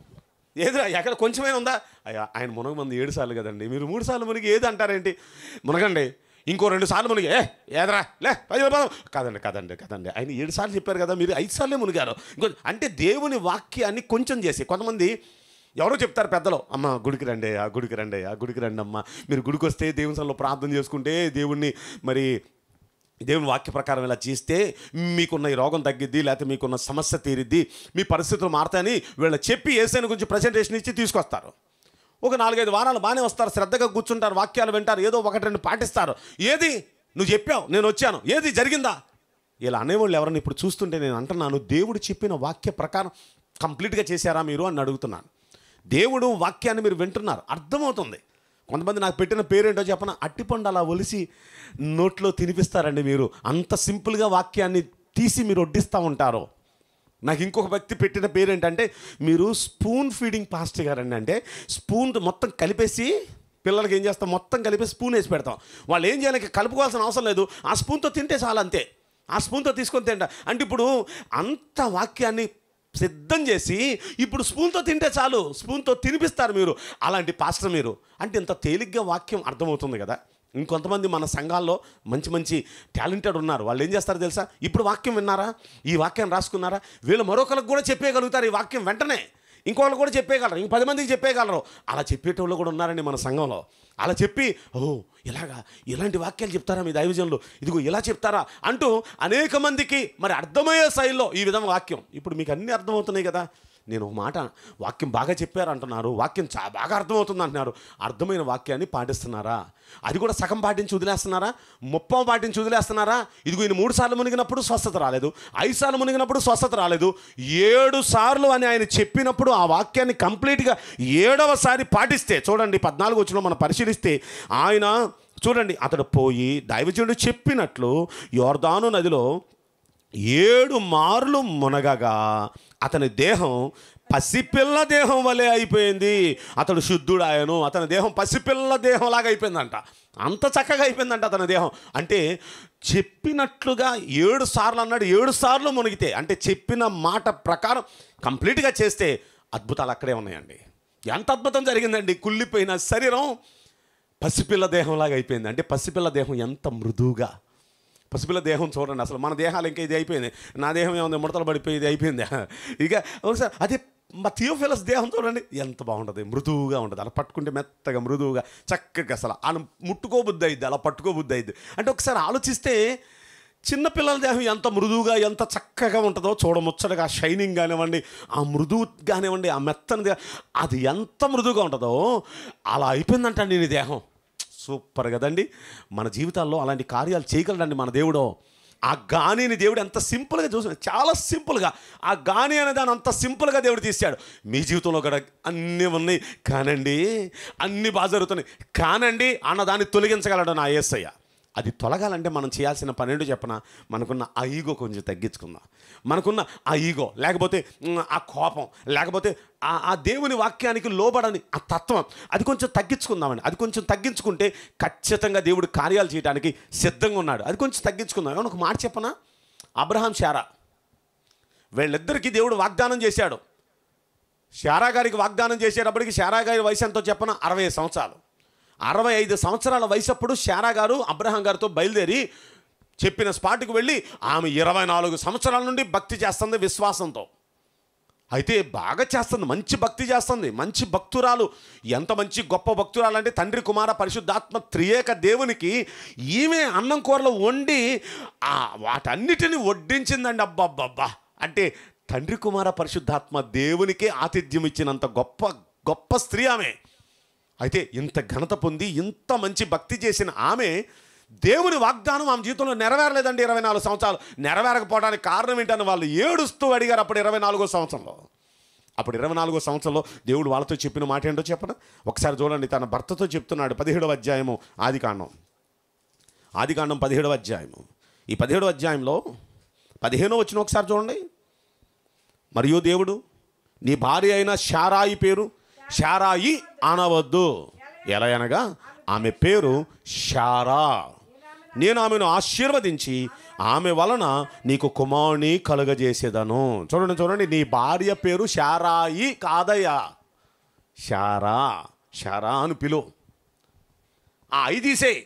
[SPEAKER 3] ఏదిరా ఎక్కడ కొంచెమైనా ఉందా? అయ్యా ఆయన మునగ మంది ఏడు సార్లు కదండి, మీరు మూడు సార్లు మునిగి ఏది అంటారేంటి? మునగండి. ఇంకో రెండు సార్లు మునిగి ఏ ఏదరా లే పది పదం కాదండి కాదండి కాదండి ఆయన ఏడు సార్లు చెప్పారు కదా, మీరు ఐదు సార్లే మునిగారు. ఇంకో అంటే దేవుని వాక్యాన్ని కొంచెం చేసి కొంతమంది ఎవరో చెప్తారు పెద్దలు, అమ్మ గుడికి రండి ఆ గుడికి రండి ఆ గుడికి రండి అమ్మ, మీరు గుడికి వస్తే దేవుని సన్నిధిలో ప్రార్థన చేసుకుంటే దేవుణ్ణి మరి దేవుని వాక్య ప్రకారం ఇలా చేస్తే మీకున్న ఈ రోగం తగ్గిద్ది, లేకపోతే మీకున్న సమస్య తీరిద్ది, మీ పరిస్థితులు మారుతాయని వీళ్ళు చెప్పి యేసయ్య గురించి ప్రజెంటేషన్ ఇచ్చి తీసుకొస్తారు. ఒక నాలుగైదు వారాలు బాగానే వస్తారు, శ్రద్ధగా కూర్చుంటారు, వాక్యాలు వింటారు, ఏదో ఒకటి రెండు పాటిస్తారు. ఏది నువ్వు చెప్పావు నేను వచ్చాను, ఏది జరిగిందా? ఇలా అనేవాళ్ళు ఎవరన్నా ఇప్పుడు చూస్తుంటే నేను అంటున్నాను, దేవుడు చెప్పిన వాక్య ప్రకారం కంప్లీట్గా చేశారా మీరు అని అడుగుతున్నాను. దేవుడు వాక్యాన్ని మీరు వింటున్నారు, అర్థమవుతుంది. కొంతమంది నాకు పెట్టిన పేరేంటో చెప్పన, అట్టిపండు అలా ఒలిసి నోట్లో తినిపిస్తారండి మీరు, అంత సింపుల్గా వాక్యాన్ని తీసి మీరు వడ్డిస్తూ ఉంటారు. నాకు ఇంకొక వ్యక్తి పెట్టిన పేరేంటంటే, మీరు స్పూన్ ఫీడింగ్ పాస్టర్ గారండి. అంటే స్పూన్ మొత్తం కలిపేసి పిల్లలకి ఏం చేస్తాం, మొత్తం కలిపేసి స్పూన్ వేసి పెడతాం. వాళ్ళు ఏం చేయాలి, కలుపుకోవాల్సిన అవసరం లేదు, ఆ స్పూన్తో తింటే చాలు, అంతే. ఆ స్పూన్తో తీసుకొని తింటా అంటే ఇప్పుడు అంత వాక్యాన్ని సిద్ధం చేసి ఇప్పుడు స్పూన్తో తింటే చాలు, స్పూన్తో తినిపిస్తారు మీరు. అలాంటి పాస్టర్ మీరు అంటే ఇంత తేలిగ్గా వాక్యం అర్థమవుతుంది కదా. ఇంకొంతమంది మన సంఘాల్లో మంచి మంచి టాలెంటెడ్ ఉన్నారు. వాళ్ళు ఏం చేస్తారో తెలుసా, ఇప్పుడు వాక్యం విన్నారా, ఈ వాక్యం రాసుకున్నారా, వీళ్ళు మరొకరికి కూడా చెప్పేయగలుగుతారు ఈ వాక్యం వెంటనే. ఇంకోళ్ళు కూడా చెప్పేయగలరు, ఇంక పది మందికి చెప్పేయగలరు. అలా చెప్పేటోళ్ళు కూడా ఉన్నారండి మన సంఘంలో. అలా చెప్పి ఓ ఇలాగా ఇలాంటి వాక్యాలు చెప్తారా మీ దైవజనులు, ఇదిగో ఇలా చెప్తారా అంటూ అనేక మందికి మరి అర్థమయ్యే శైలిలో ఈ విధంగా వాక్యం. ఇప్పుడు మీకు అన్నీ అర్థమవుతున్నాయి కదా. నేను ఒక మాట వాక్యం బాగా చెప్పారు అంటున్నారు, వాక్యం చా బాగా అర్థమవుతుంది అంటున్నారు. అర్థమైన వాక్యాన్ని పాటిస్తున్నారా? అది కూడా సగం పాటించి వదిలేస్తున్నారా? ముప్పం పాటించి వదిలేస్తున్నారా? ఇదిగో ఈయన మూడు సార్లు మునిగినప్పుడు స్వస్థత రాలేదు, ఐదు సార్లు మునిగినప్పుడు స్వస్థత రాలేదు, ఏడు సార్లు అని ఆయన చెప్పినప్పుడు ఆ వాక్యాన్ని కంప్లీట్గా ఏడవసారి పాటిస్తే చూడండి, పద్నాలుగు వచ్చిన మనం పరిశీలిస్తే ఆయన చూడండి, అతడు పోయి దైవజనుడు చెప్పినట్లు యోర్దాను నదిలో ఏడు మార్లు మునగగా అతని దేహం పసిపిల్ల దేహం వలె అయిపోయింది. అతడు శుద్ధుడాయను, అతని దేహం పసిపిల్ల దేహం లాగా అయిపోయిందంట. అంత చక్కగా అయిపోయిందంట అతని దేహం. అంటే చెప్పినట్లుగా ఏడు సార్లు అన్నాడు, ఏడు సార్లు మునిగితే అంటే చెప్పిన మాట ప్రకారం కంప్లీట్గా చేస్తే అద్భుతాలు అక్కడే ఉన్నాయండి. ఎంత అద్భుతం జరిగిందండి. కుళ్ళిపోయిన శరీరం పసిపిల్ల దేహంలాగా అయిపోయింది. అంటే పసిపిల్ల దేహం ఎంత మృదువుగా, పసిపిల్ల దేహం చూడండి. అసలు మన దేహాలు ఇంకా ఇది అయిపోయింది, నా దేహం ఏముంది ముడతలు పడిపోయి ఇది అయిపోయింది. ఇక ఒకసారి అదే మా థియోఫిలస్ దేహం చూడండి ఎంత బాగుంటుంది, మృదువుగా ఉంటుంది. అలా పట్టుకుంటే మెత్తగా మృదువుగా చక్కగా అసలు అలా ముట్టుకోబుద్ది అయింది, అలా పట్టుకోబుద్ది అయింది. అంటే ఒకసారి ఆలోచిస్తే చిన్నపిల్లల దేహం ఎంత మృదువుగా ఎంత చక్కగా ఉంటుందో చూడముచ్చటగా, షైనింగ్ కానివ్వండి, ఆ మృదువు కానివ్వండి, ఆ మెత్తని అది ఎంత మృదువుగా ఉంటుందో అలా అయిపోయిందంటండి నీ దేహం. సూపర్ కదండి. మన జీవితాల్లో అలాంటి కార్యాలు చేయగలడండి మన దేవుడు. ఆ గానిని దేవుడు ఎంత సింపుల్గా చూసాడు, చాలా సింపుల్గా ఆ గాని అనే దాన్ని అంత సింపుల్గా దేవుడు తీశాడు. మీ జీవితంలో కూడా అన్నీ ఉన్నాయి కానండి, అన్నీ బాగా జరుగుతున్నాయి కానండి అన్నదాన్ని తొలగించగలడు నా యేసయ్య. అది తొలగాలంటే మనం చేయాల్సిన పనేంటో చెప్పనా, మనకున్న ఆ ఈగో కొంచెం తగ్గించుకుందాం. మనకున్న ఆ ఈగో, లేకపోతే ఆ కోపం, లేకపోతే ఆ ఆ దేవుని వాక్యానికి లోబడని ఆ తత్వం, అది కొంచెం తగ్గించుకుందామండి. అది కొంచెం తగ్గించుకుంటే ఖచ్చితంగా దేవుడు కార్యాలు చేయడానికి సిద్ధంగా ఉన్నాడు. అది కొంచెం తగ్గించుకుందాం. ఏమన్నా ఒక మాట చెప్పనా, అబ్రహాం శారా వీళ్ళిద్దరికీ దేవుడు వాగ్దానం చేశాడు. శారా గారికి వాగ్దానం చేసేటప్పటికి శారా గారి వయసు ఎంతో చెప్పనా, అరవై సంవత్సరాలు. అరవై ఐదు సంవత్సరాల వయసు అప్పుడు శారా గారు అబ్రహాం గారితో బయలుదేరి చెప్పిన స్పాట్కి వెళ్ళి ఆమె ఇరవై నాలుగు సంవత్సరాల నుండి భక్తి చేస్తుంది విశ్వాసంతో. అయితే బాగా చేస్తుంది, మంచి భక్తి చేస్తుంది, మంచి భక్తురాలు. ఎంత మంచి గొప్ప భక్తురాలు అంటే తండ్రి కుమార పరిశుద్ధాత్మ త్రియేక దేవునికి ఈమె అన్నం కూరలు వండి వాటన్నిటిని వడ్డించిందండి. అబ్బబ్బబ్బా, అంటే తండ్రి కుమార పరిశుద్ధాత్మ దేవునికే ఆతిథ్యం ఇచ్చినంత గొప్ప గొప్ప స్త్రీ ఆమె. అయితే ఇంత ఘనత పొంది ఇంత మంచి భక్తి చేసిన ఆమె దేవుని వాగ్దానం ఆమె జీవితంలో నెరవేరలేదండి. ఇరవై నాలుగు సంవత్సరాలు నెరవేరకపోవడానికి కారణం ఏంటని వాళ్ళు ఏడుస్తూ అడిగారు. అప్పుడు ఇరవై నాలుగో సంవత్సరంలో అప్పుడు ఇరవై నాలుగో సంవత్సరంలో దేవుడు వాళ్ళతో చెప్పిన మాట ఏంటో చెప్పను ఒకసారి చూడండి. తన భర్తతో చెప్తున్నాడు. పదిహేడవ అధ్యాయము ఆదికాండం ఆదికాండం పదిహేడవ అధ్యాయము. ఈ పదిహేడవ అధ్యాయంలో పదిహేనో వచ్చిన ఒకసారి చూడండి. మరియు దేవుడు నీ భార్య అయిన శారాయి పేరు శారాయి అనవద్దు, ఎలా అనగా ఆమె పేరు శారా. నేను ఆమెను ఆశీర్వదించి ఆమె వలన నీకు కుమారుని కలుగజేసేదను. చూడండి చూడండి, నీ భార్య పేరు శారాయి కాదయ్యా, శారా. శారా అని పిలు. ఆ ఐ తీసే,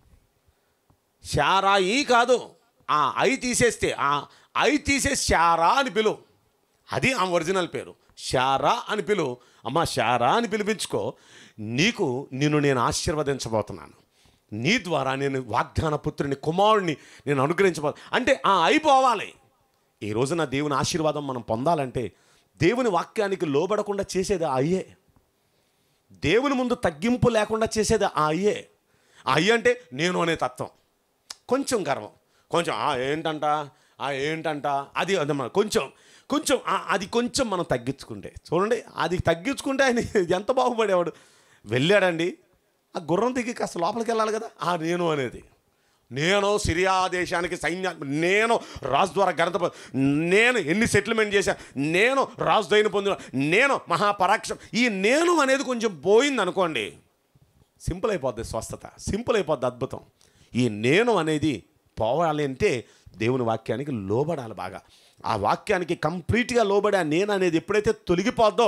[SPEAKER 3] శారాయి కాదు. ఆ ఐ తీసేస్తే ఆ ఐ తీసే శారా అని పిలు. అది ఆమె ఒరిజినల్ పేరు. శారా అని పిలు. అమ్మ శారా అని పిలిపించుకో. నీకు నిన్ను నేను ఆశీర్వదించబోతున్నాను. నీ ద్వారా నేను వాగ్దాన పుత్రుని కుమారుడిని నేను అనుగ్రహించబో అంటే ఆ అయిపోవాలి. ఈ రోజున దేవుని ఆశీర్వాదం మనం పొందాలంటే దేవుని వాక్యానికి లోబడకుండా చేసేది ఆ అయ్యే. దేవుని ముందు తగ్గింపు లేకుండా చేసేది ఆ అయ్యే. ఆ అయ్య అంటే నేను అనే తత్వం, కొంచెం గర్వం, కొంచెం ఆ ఏంటంట ఆ ఏంటంట అది అదమ్మా కొంచెం కొంచెం అది కొంచెం మనం తగ్గించుకుంటే చూడండి, అది తగ్గించుకుంటే ఆయన ఎంత బాగుపడేవాడు. వెళ్ళాడండి, ఆ గుర్రం దిగి కాస్త లోపలికి వెళ్ళాలి కదా. ఆ నేను అనేది నేను సిరియా దేశానికి సైన్య నేను రాజు ద్వారా ఘనత నేను ఎన్ని సెటిల్మెంట్ చేశాను, నేను రాజు దయను పొందిన నేను మహాపరాక్షం. ఈ నేను అనేది కొంచెం పోయింది అనుకోండి, సింపుల్ అయిపోద్ది స్వస్థత, సింపుల్ అయిపోద్ది అద్భుతం. ఈ నేను అనేది పోవాలి అంటే దేవుని వాక్యానికి లోబడాలి బాగా. ఆ వాక్యానికి కంప్లీట్గా లోబడి ఆ నేను అనేది ఎప్పుడైతే తొలగిపోద్దో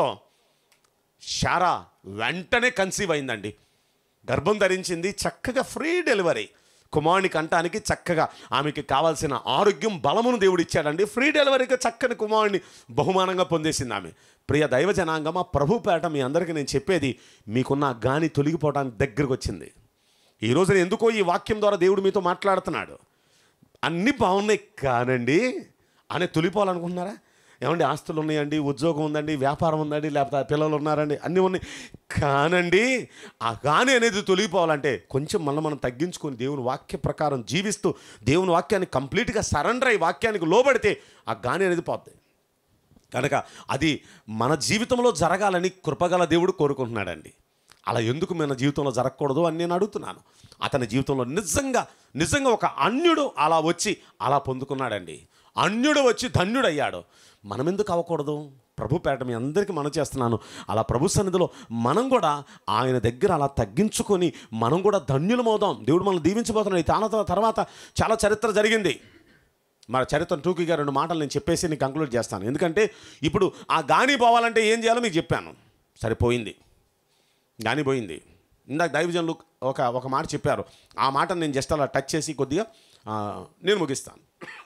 [SPEAKER 3] శారా వెంటనే కన్సీవ్ అయిందండి, గర్భం ధరించింది. చక్కగా ఫ్రీ డెలివరీ కుమారుని కంటానికి చక్కగా ఆమెకి కావాల్సిన ఆరోగ్యం బలమును దేవుడు ఇచ్చాడండి. ఫ్రీ డెలివరీగా చక్కని కుమారుని బహుమానంగా పొందేసింది ఆమె. ప్రియ దైవ జనాంగం, ఆ ప్రభుపేట మీ అందరికీ నేను చెప్పేది, మీకున్న గాని తొలగిపోవడానికి దగ్గరకు వచ్చింది. ఈ రోజున ఎందుకో ఈ వాక్యం ద్వారా దేవుడు మీతో మాట్లాడుతున్నాడు. అన్నీ బాగున్నాయి కానండి అని తొలిపోవాలనుకుంటున్నారా? ఏమండి ఆస్తులు ఉన్నాయండి, ఉద్యోగం ఉందండి, వ్యాపారం ఉందండి, లేకపోతే పిల్లలు ఉన్నారండి, అన్నీ ఉన్నాయి కానండి. ఆ గాని అనేది తొలిగిపోవాలంటే కొంచెం మళ్ళీ మనం తగ్గించుకొని దేవుని వాక్య ప్రకారం జీవిస్తూ దేవుని వాక్యాన్ని కంప్లీట్గా సరెండర్ అయ్యి వాక్యానికి లోబడితే ఆ గాని అనేది పోద్ది. కనుక అది మన జీవితంలో జరగాలని కృపగల దేవుడు కోరుకుంటున్నాడండి. అలా ఎందుకు మన జీవితంలో జరగకూడదు అని నేను అడుగుతున్నాను. అతని జీవితంలో నిజంగా నిజంగా ఒక అన్యుడు అలా వచ్చి అలా పొందుకున్నాడండి. అన్యుడు వచ్చి ధన్యుడయ్యాడు. మనం ఎందుకు అవ్వకూడదు? ప్రభు పేట మీ అందరికీ మనం చేస్తున్నాను. అలా ప్రభు సన్నిధిలో మనం కూడా ఆయన దగ్గర అలా తగ్గించుకొని మనం కూడా ధన్యులమవుదాం. దేవుడు మనల్ని దీవించబోతున్నాడు. ఈ తాన తర్వాత చాలా చరిత్ర జరిగింది. మన చరిత్ర టూకీగా రెండు మాటలు నేను చెప్పేసి నేను కంక్లూడ్ చేస్తాను. ఎందుకంటే ఇప్పుడు ఆ గాని పోవాలంటే ఏం చేయాలో మీకు చెప్పాను, సరిపోయింది, గాని పోయింది. ఇందాక దైవజనులు ఒక ఒక మాట చెప్పారు. ఆ మాటను నేను జస్ట్ అలా టచ్ చేసి కొద్దిగా నేను ముగిస్తాను.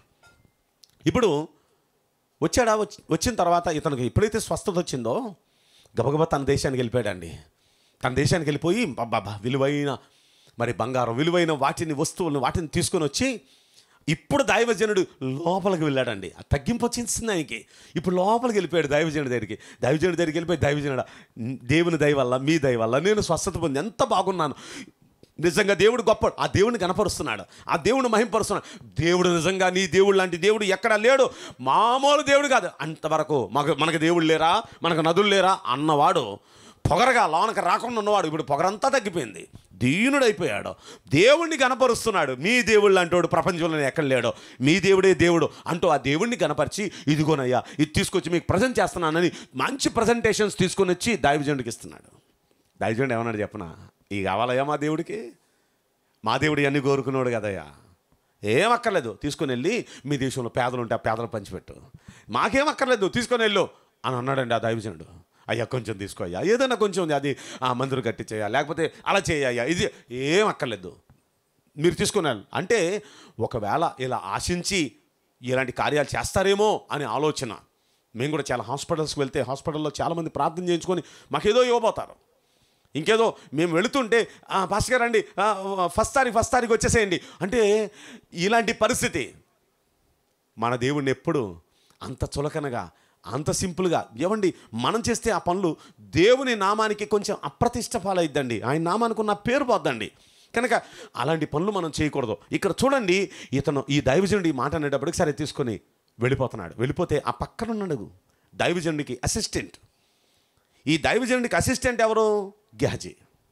[SPEAKER 3] ఇప్పుడు వచ్చాడా, వచ్చిన తర్వాత ఇతనికి ఎప్పుడైతే స్వస్థత వచ్చిందో గబగబా తన దేశానికి వెళ్ళిపోయాడండి. తన దేశానికి వెళ్ళిపోయి బాబా విలువైన మరి బంగారం, విలువైన వాటిని వస్తువులను వాటిని తీసుకొని వచ్చి ఇప్పుడు దైవజనుడు లోపలికి వెళ్ళాడండి. ఆ తగ్గింపు వచ్చింది ఆయనకి. ఇప్పుడు లోపలికి వెళ్ళిపోయాడు దైవజనుడి దగ్గరికి. దైవజనుడి దగ్గరికి వెళ్ళిపోయి, దైవజనుడు దేవుని దయ వల్ల మీ దయ వల్ల నేను స్వస్థత పొంది ఎంత బాగున్నాను, నిజంగా దేవుడు గొప్ప. ఆ దేవుడిని కనపరుస్తున్నాడు, ఆ దేవుడిని మహింపరుస్తున్నాడు. దేవుడు నిజంగా నీ దేవుడు లాంటి దేవుడు ఎక్కడా లేడు, మామూలు దేవుడు కాదు. అంతవరకు మాకు మనకు దేవుడు లేరా, మనకు నదులు లేరా అన్నవాడు పొగరగా లోనకి రాకుండా ఉన్నవాడు ఇప్పుడు పొగరంతా తగ్గిపోయింది, దీనుడైపోయాడు, దేవుణ్ణి గణపరుస్తున్నాడు. మీ దేవుళ్ళు అంటాడు ప్రపంచంలో ఎక్కడ లేడో, మీ దేవుడే దేవుడు అంటూ ఆ దేవుణ్ణి గణపరిచి ఇదిగోనయ్యా ఇది తీసుకొచ్చి మీకు ప్రజెంట్ చేస్తున్నానని మంచి ప్రజెంటేషన్స్ తీసుకొని వచ్చి దైవజనుడికి ఇస్తున్నాడు. దైవజనుడు ఏమన్నాడు చెప్పనా, ఇవి కావాలయ్యా మా దేవుడికి, మా దేవుడు అన్నీ కోరుకున్నాడు కదయ్యా, ఏం అక్కర్లేదు తీసుకొని వెళ్ళి మీ దేశంలో పేదలు ఉంటే ఆ పేదలు పంచిపెట్టు, మాకేం అక్కర్లేదు తీసుకొని వెళ్ళు అని అన్నాడండి ఆ దైవజనుడు. అయ్యా కొంచెం తీసుకో అయ్యా, ఏదైనా కొంచెం ఉంది అది ఆ మందిరం కట్టించేయ్యా, లేకపోతే అలా చేయ్యా, ఇది ఏం అక్కర్లేదు మీరు తీసుకుని అంటే ఒకవేళ ఇలా ఆశించి ఇలాంటి కార్యాలు చేస్తారేమో అని ఆలోచన. మేము కూడా చాలా హాస్పిటల్స్కి వెళ్తే హాస్పిటల్లో చాలామంది ప్రార్థన చేయించుకొని మాకేదో ఇవ్వబోతారు, ఇంకేదో మేము వెళుతుంటే పాస్టర్ గారు అండి ఫస్ట్ తారీఖు ఫస్ట్ తారీఖు వచ్చేసేయండి అంటే ఇలాంటి పరిస్థితి. మన దేవుణ్ణి ఎప్పుడు అంత చులకనగా అంత సింపుల్గా ఏమండి మనం చేస్తే ఆ పనులు దేవుని నామానికి కొంచెం అప్రతిష్ట పాలైద్దండి, ఆయన నామానికి ఉన్న పేరు పోద్దండి. కనుక అలాంటి పనులు మనం చేయకూడదు. ఇక్కడ చూడండి ఇతను ఈ దైవజనుడు ఈ మాట అనేటప్పటికి సరే తీసుకొని వెళ్ళిపోతున్నాడు. వెళ్ళిపోతే ఆ పక్కన ఉన్నాడు దైవజనుడికి అసిస్టెంట్. ఈ దైవజనుడికి అసిస్టెంట్ ఎవరు? గెహజీ.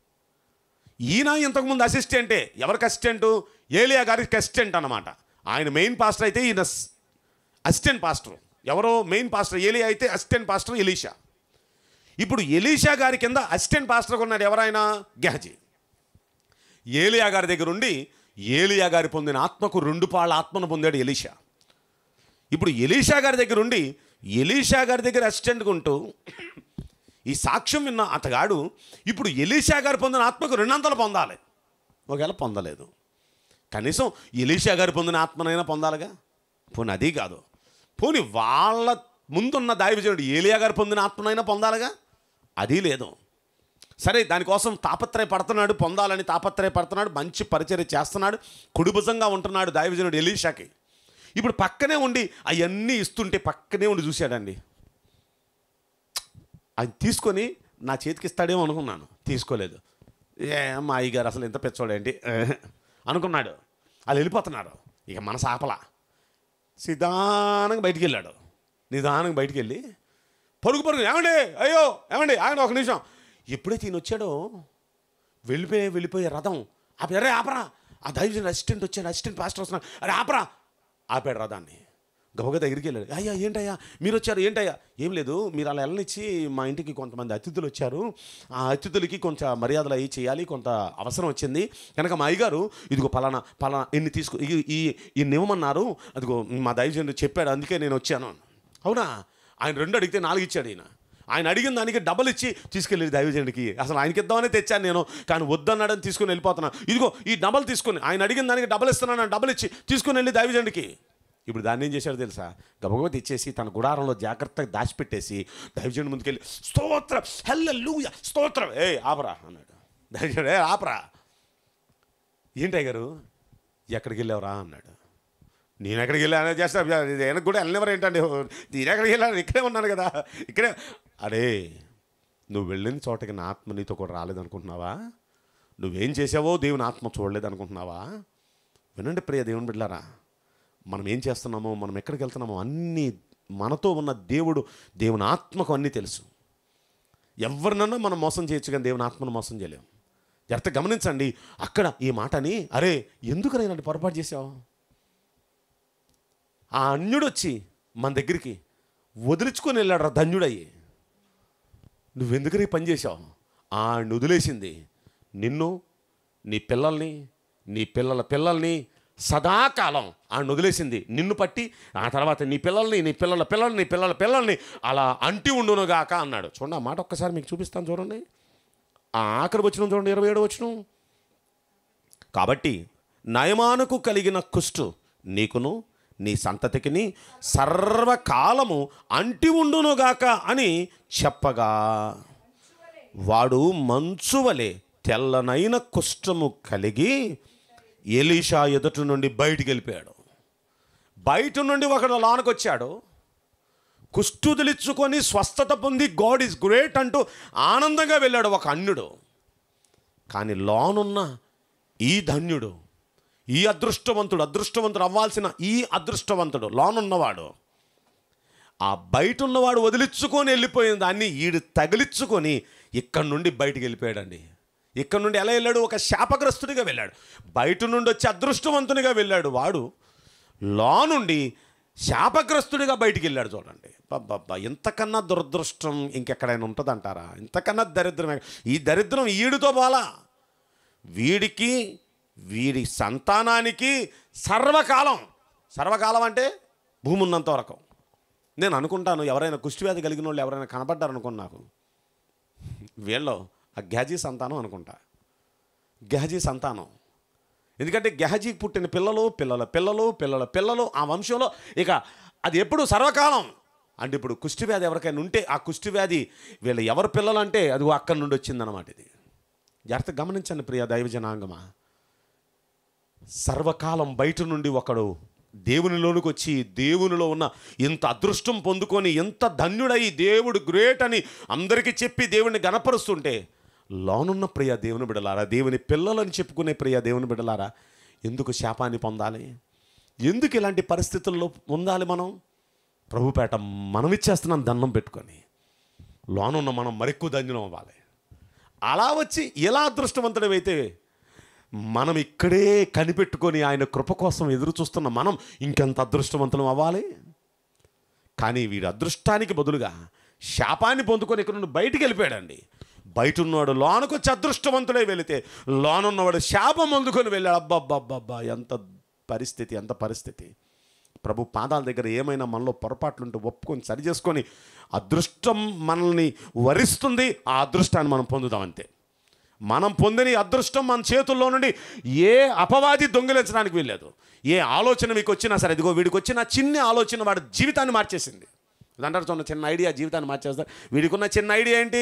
[SPEAKER 3] ఈయన ఇంతకుముందు అసిస్టెంటే. ఎవరికి అసిస్టెంటు? ఏలియా గారికి అసిస్టెంట్ అన్నమాట. ఆయన మెయిన్ పాస్టర్ అయితే ఈయన అసిస్టెంట్ పాస్టర్. ఎవరో మెయిన్ పాస్టర్ ఏలియా అయితే అసిస్టెంట్ పాస్టర్ ఎలీషా. ఇప్పుడు ఎలీషా గారి కింద అసిస్టెంట్ పాస్టర్గా ఉన్నాడు ఎవరైనా? గెహజీ. ఏలియా గారి దగ్గర ఉండి ఏలియా గారి పొందిన ఆత్మకు రెండు పాళ్ళ ఆత్మను పొందాడు ఎలీషా. ఇప్పుడు ఎలీషా గారి దగ్గర ఉండి ఎలీషా గారి దగ్గర అసిస్టెంట్గా ఉంటూ ఈ సాక్ష్యం విన్న అతగాడు ఇప్పుడు ఎలీషా గారు పొందిన ఆత్మకు రెండంతలు పొందాలి. ఒకవేళ పొందలేదు, కనీసం ఎలీషా గారు పొందిన ఆత్మనైనా పొందాలిగా. పోనీ అది కాదు, పోనీ వాళ్ళ ముందున్న దైవజనుడు ఏలియా గారు పొందిన ఆత్మనైనా పొందాలిగా. అది లేదు. సరే దానికోసం తాపత్రయపడుతున్నాడు, పొందాలని తాపత్రయపడుతున్నాడు, మంచి పరిచర్య చేస్తున్నాడు, కుడిభుజంగా ఉంటున్నాడు దైవజనుడు ఎలీషాకి. ఇప్పుడు పక్కనే ఉండి అవన్నీ ఇస్తుంటే పక్కనే ఉండి చూశాడండి. ఆయన తీసుకొని నా చేతికి ఇస్తాడేమో అనుకున్నాను, తీసుకోలేదు. ఏ మా అయ్యగారు అసలు ఎంత పెచ్చోడేంటి అనుకున్నాడు. వాళ్ళు వెళ్ళిపోతున్నారు, ఇక మనసు ఆపలా. నిదానంగా బయటికి వెళ్ళాడు. నిదానంగా బయటికి వెళ్ళి పరుగు పరుగు ఏమండి అయ్యో ఏమండి ఆయన ఒక నిమిషం. ఎప్పుడైతే ఈయన వచ్చాడో వెళ్ళిపోయే వెళ్ళిపోయే రథం ఆపి, అరే ఆపరా, ఆ దైవజనుడు అసిస్టెంట్ వచ్చాడు, అసిస్టెంట్ పాస్టర్ వస్తున్నాడు, అరే ఆపరా. ఆపాడు రథాన్ని. గబగ దగ్గరికి వెళ్ళాడు. అయ్యా ఏంటయ్యా మీరు వచ్చారు ఏంటయ్యా? ఏం లేదు, మీరు అలా వెళ్ళనిచ్చి మా ఇంటికి కొంతమంది అతిథులు వచ్చారు, ఆ అతిథులకి కొంచెం మర్యాదలు అవి చేయాలి, కొంత అవసరం వచ్చింది కనుక మా అయ్యగారు ఇదిగో పలానా పలానా ఎన్ని తీసుకు ఈ ఈ నివ్వమన్నారు, అదిగో మా దైవజనుడు చెప్పాడు అందుకే నేను వచ్చాను. అవునా? ఆయన రెండు అడిగితే నాలుగు ఇచ్చాడు. ఈయన ఆయన అడిగిన దానికి డబల్ ఇచ్చి తీసుకెళ్ళి దైవజనుడికి. అసలు ఆయనకి ఇద్దామనే తెచ్చాను నేను, కానీ వద్దన్నాడని తీసుకుని వెళ్ళిపోతున్నాను. ఇదిగో ఈ డబల్ తీసుకొని ఆయన అడిగిన దానికి డబల్ ఇస్తున్నాను, డబల్ ఇచ్చి తీసుకుని వెళ్ళి దైవజనుడికి. ఇప్పుడు దాన్ని ఏం చేశాడు తెలుసా? గబగబా తెచ్చేసి తన గుడారంలో జాగ్రత్తగా దాచిపెట్టేసి దైవజనుడి ముందుకెళ్ళి స్తోత్రం హల్లెలూయా స్తోత్రం ఏ ఆపరా అన్నాడు. దైవజనుడు ఏ ఆపరా. ఏంటి గారు ఎక్కడికి వెళ్ళావురా అన్నాడు. నేను ఎక్కడికి వెళ్ళాను చేస్తా వెనక్కి కూడా వెళ్ళినవరు ఏంటండి, నేను ఎక్కడికి వెళ్ళాను ఇక్కడే ఉన్నాను కదా ఇక్కడే. అరే నువ్వు వెళ్ళిన చోటకి నా ఆత్మ నీతో కూడా రాలేదనుకుంటున్నావా? నువ్వేం చేసావో దేవుని ఆత్మ చూడలేదు అనుకుంటున్నావా? వినండి ప్రియ దేవుని బిడ్డలారా, మనం ఏం చేస్తున్నామో మనం ఎక్కడికి వెళ్తున్నామో అన్నీ మనతో ఉన్న దేవుడు దేవుని ఆత్మకు అన్నీ తెలుసు. ఎవరినన్నా మనం మోసం చేయొచ్చు కానీ దేవుని ఆత్మను మోసం చేయలేము. జాగ్రత్త గమనించండి. అక్కడ ఈ మాటని అరే ఎందుకు నేను పొరపాటు చేసావు? ఆ అన్యుడు వచ్చి మన దగ్గరికి వదిలించుకొని వెళ్ళాడు రా ధన్యుడయ్యి. నువ్వెందుకు పని చేసావు? ఆ వదిలేసింది నిన్ను, నీ పిల్లల్ని, నీ పిల్లల పిల్లల్ని సదాకాలం ఆయన వదిలేసింది నిన్ను పట్టి, ఆ తర్వాత నీ పిల్లల్ని నీ పిల్లల పిల్లల్ని నీ పిల్లల పిల్లల్ని అలా అంటి ఉండునుగాక అన్నాడు. చూడండి ఆ మాట ఒక్కసారి మీకు చూపిస్తాను చూడండి. ఆ ఆఖరి వచనం చూడండి, ఇరవై ఏడు వచనం. కాబట్టి నయమానుకు కలిగిన కుష్టు నీకును నీ సంతతికిని సర్వకాలము అంటి ఉండునుగాక అని చెప్పగా వాడు మంచువలే తెల్లనైన కుష్ఠము కలిగి ఎలీషా ఎదుటి నుండి బయటికి వెళ్ళిపోయాడు. బయట నుండి ఒకడు లోనకు వచ్చాడు, కుష్ఠుదిలిచ్చుకొని స్వస్థత పొంది గాడ్ ఈజ్ గ్రేట్ అంటూ ఆనందంగా వెళ్ళాడు ఒక అన్యుడు. కానీ లోనున్న ఈ ధన్యుడు, ఈ అదృష్టవంతుడు, అదృష్టవంతుడు అవ్వాల్సిన ఈ అదృష్టవంతుడు లోనున్నవాడు ఆ బయట ఉన్నవాడు వదిలించుకొని వెళ్ళిపోయిన దాన్ని ఈడు తగిలించుకొని ఇక్కడ నుండి బయటికి వెళ్ళిపోయాడండి. ఇక్కడ నుండి ఎలా వెళ్ళాడు? ఒక శాపగ్రస్తుడిగా వెళ్ళాడు. బయట నుండి వచ్చి అదృష్టవంతునిగా వెళ్ళాడు. వాడు లో నుండి శాపగ్రస్తుడిగా బయటికి వెళ్ళాడు. చూడండి, బాబ్బా, ఇంతకన్నా దురదృష్టం ఇంకెక్కడైనా ఉంటుందంటారా? ఇంతకన్నా దరిద్రమే. ఈ దరిద్రం ఈడితో పోలా, వీడికి వీడి సంతానానికి సర్వకాలం. సర్వకాలం అంటే భూమి ఉన్నంత వరకు. నేను అనుకుంటాను, ఎవరైనా కుష్టివ్యాధి కలిగిన వాళ్ళు ఎవరైనా కనపడ్డారనుకోండి నాకు, వీళ్ళు ఆ గెహజీ సంతానం అనుకుంటా. గెహజీ సంతానం. ఎందుకంటే గెహజీకి పుట్టిన పిల్లలు పిల్లల పిల్లలు పిల్లల పిల్లలు ఆ వంశంలో ఇక అది ఎప్పుడు సర్వకాలం. అంటే ఇప్పుడు కుష్టివ్యాధి ఎవరికైనా ఉంటే ఆ కుష్టివ్యాధి వీళ్ళ ఎవరి పిల్లలు అంటే అది అక్కడి నుండి వచ్చిందన్నమాట. ఇది జాగ్రత్తగా గమనించండి ప్రియ దైవ జనాంగమా. సర్వకాలం బయట నుండి ఒకడు దేవునిలోనికి వచ్చి దేవునిలో ఉన్న ఇంత అదృష్టం పొందుకొని ఎంత ధన్యుడై దేవుడు గ్రేట్ అని అందరికీ చెప్పి దేవుని గణపరుస్తుంటే, లోనున్న ప్రియ దేవుని బిడలారా, దేవుని పిల్లలని చెప్పుకునే ప్రియ దేవుని బిడలారా, ఎందుకు శాపాన్ని పొందాలి? ఎందుకు ఇలాంటి పరిస్థితుల్లో పొందాలి? మనం ప్రభుపేట మనం ఇచ్చేస్తున్నాం దండం పెట్టుకొని. లోనున్న మనం మరెక్కువ ధన్యులం అవ్వాలి. అలా వచ్చి ఎలా అదృష్టవంతుడమైతే మనం ఇక్కడే కనిపెట్టుకొని ఆయన కృప కోసం ఎదురు చూస్తున్న మనం ఇంకెంత అదృష్టవంతులం అవ్వాలి. కానీ వీడి అదృష్టానికి బదులుగా శాపాన్ని పొందుకొని ఇక్కడ నుండి బయటికి వెళ్ళిపోయాడండి. బయట ఉన్నవాడు లోనకు వచ్చి అదృష్టవంతుడే వెళితే లోనున్నవాడు శాపం అందుకొని వెళ్ళాడు. అబ్బబ్బబ్బబ్బా, ఎంత పరిస్థితి, ఎంత పరిస్థితి. ప్రభు పాదాల దగ్గర ఏమైనా మనలో పొరపాట్లుంటే ఒప్పుకొని సరి చేసుకొని అదృష్టం మనల్ని వరిస్తుంది. ఆ అదృష్టాన్ని మనం పొందుదాం అంతే. మనం పొందిన అదృష్టం మన చేతుల్లో నుండి ఏ అపవాది దొంగిలించడానికి వెళ్ళలేదు. ఏ ఆలోచన మీకు వచ్చినా సరే, ఇదిగో వీడికి వచ్చిన చిన్న ఆలోచన వాడి జీవితాన్ని మార్చేసింది. అంటారు చూడండి, చిన్న ఐడియా జీవితాన్ని మార్చేస్తారు. వీడికి ఉన్న చిన్న ఐడియా ఏంటి?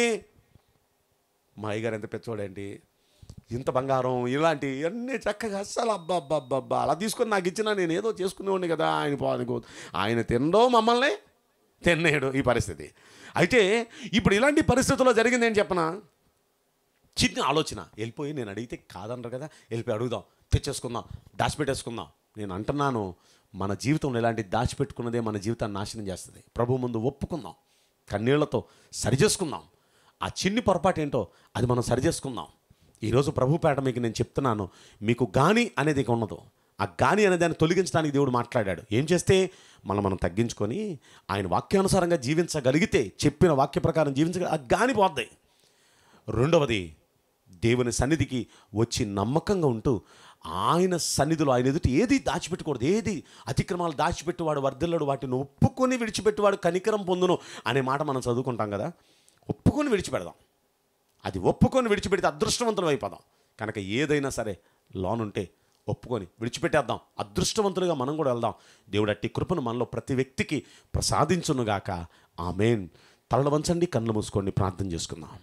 [SPEAKER 3] మా అయ్యగారు ఎంత పెద్దోడేంటి, ఇంత బంగారం, ఇలాంటి అన్నీ చక్కగా అస్సలు అబ్బా అబ్బా అబ్బా అలా తీసుకొని నాకు ఇచ్చినా నేను ఏదో చేసుకునేవాడిని కదా. ఆయన పోనుకో, ఆయన తినడో మమ్మల్ని తినేయడు. ఈ పరిస్థితి. అయితే ఇప్పుడు ఇలాంటి పరిస్థితుల్లో జరిగింది ఏం చెప్పనా? చిన్న ఆలోచన వెళ్ళిపోయి నేను అడిగితే కాదనరు కదా, వెళ్ళిపోయి అడుగుదాం, తెచ్చేసుకుందాం, దాచిపెట్టేసుకుందాం. నేను అంటున్నాను, మన జీవితంలో ఇలాంటి దాచిపెట్టుకున్నదే మన జీవితాన్ని నాశనం చేస్తుంది. ప్రభు ముందు ఒప్పుకుందాం, కన్నీళ్లతో సరిచేసుకుందాం. ఆ చిన్ని పొరపాటు ఏంటో అది మనం సరిచేసుకుందాం. ఈరోజు ప్రభుపేట మీకు నేను చెప్తున్నాను, మీకు గాని అనేది ఇక ఉన్నదో ఆ గాని అనే దాన్ని తొలగించడానికి దేవుడు మాట్లాడాడు. ఏం చేస్తే మనం మనం తగ్గించుకొని ఆయన వాక్యానుసారంగా జీవించగలిగితే, చెప్పిన వాక్య ప్రకారం జీవించగలిగి ఆ గాని పోద్ది. రెండవది, దేవుని సన్నిధికి వచ్చి నమ్మకంగా ఉంటూ ఆయన సన్నిధిలో ఆయన ఎదుటి ఏది దాచిపెట్టకూడదు. ఏది అతిక్రమాలు దాచిపెట్టువాడు వర్ధిల్లడు, వాటిని ఒప్పుకొని విడిచిపెట్టువాడు కనికరం పొందును అనే మాట మనం చదువుకుంటాం కదా. ఒప్పుకొని విడిచిపెడదాం. అది ఒప్పుకొని విడిచిపెడితే అదృష్టవంతులు అయిపోదాం. కనుక ఏదైనా సరే లోనుంటే ఒప్పుకొని విడిచిపెట్టేద్దాం. అదృష్టవంతులుగా మనం కూడా వెళ్దాం. దేవుడు అట్టి కృపను మనలో ప్రతి వ్యక్తికి ప్రసాదించునుగాక. ఆమేన్. తలలు వంచండి, కళ్ళు మూసుకోండి, ప్రార్థన చేసుకుందాం.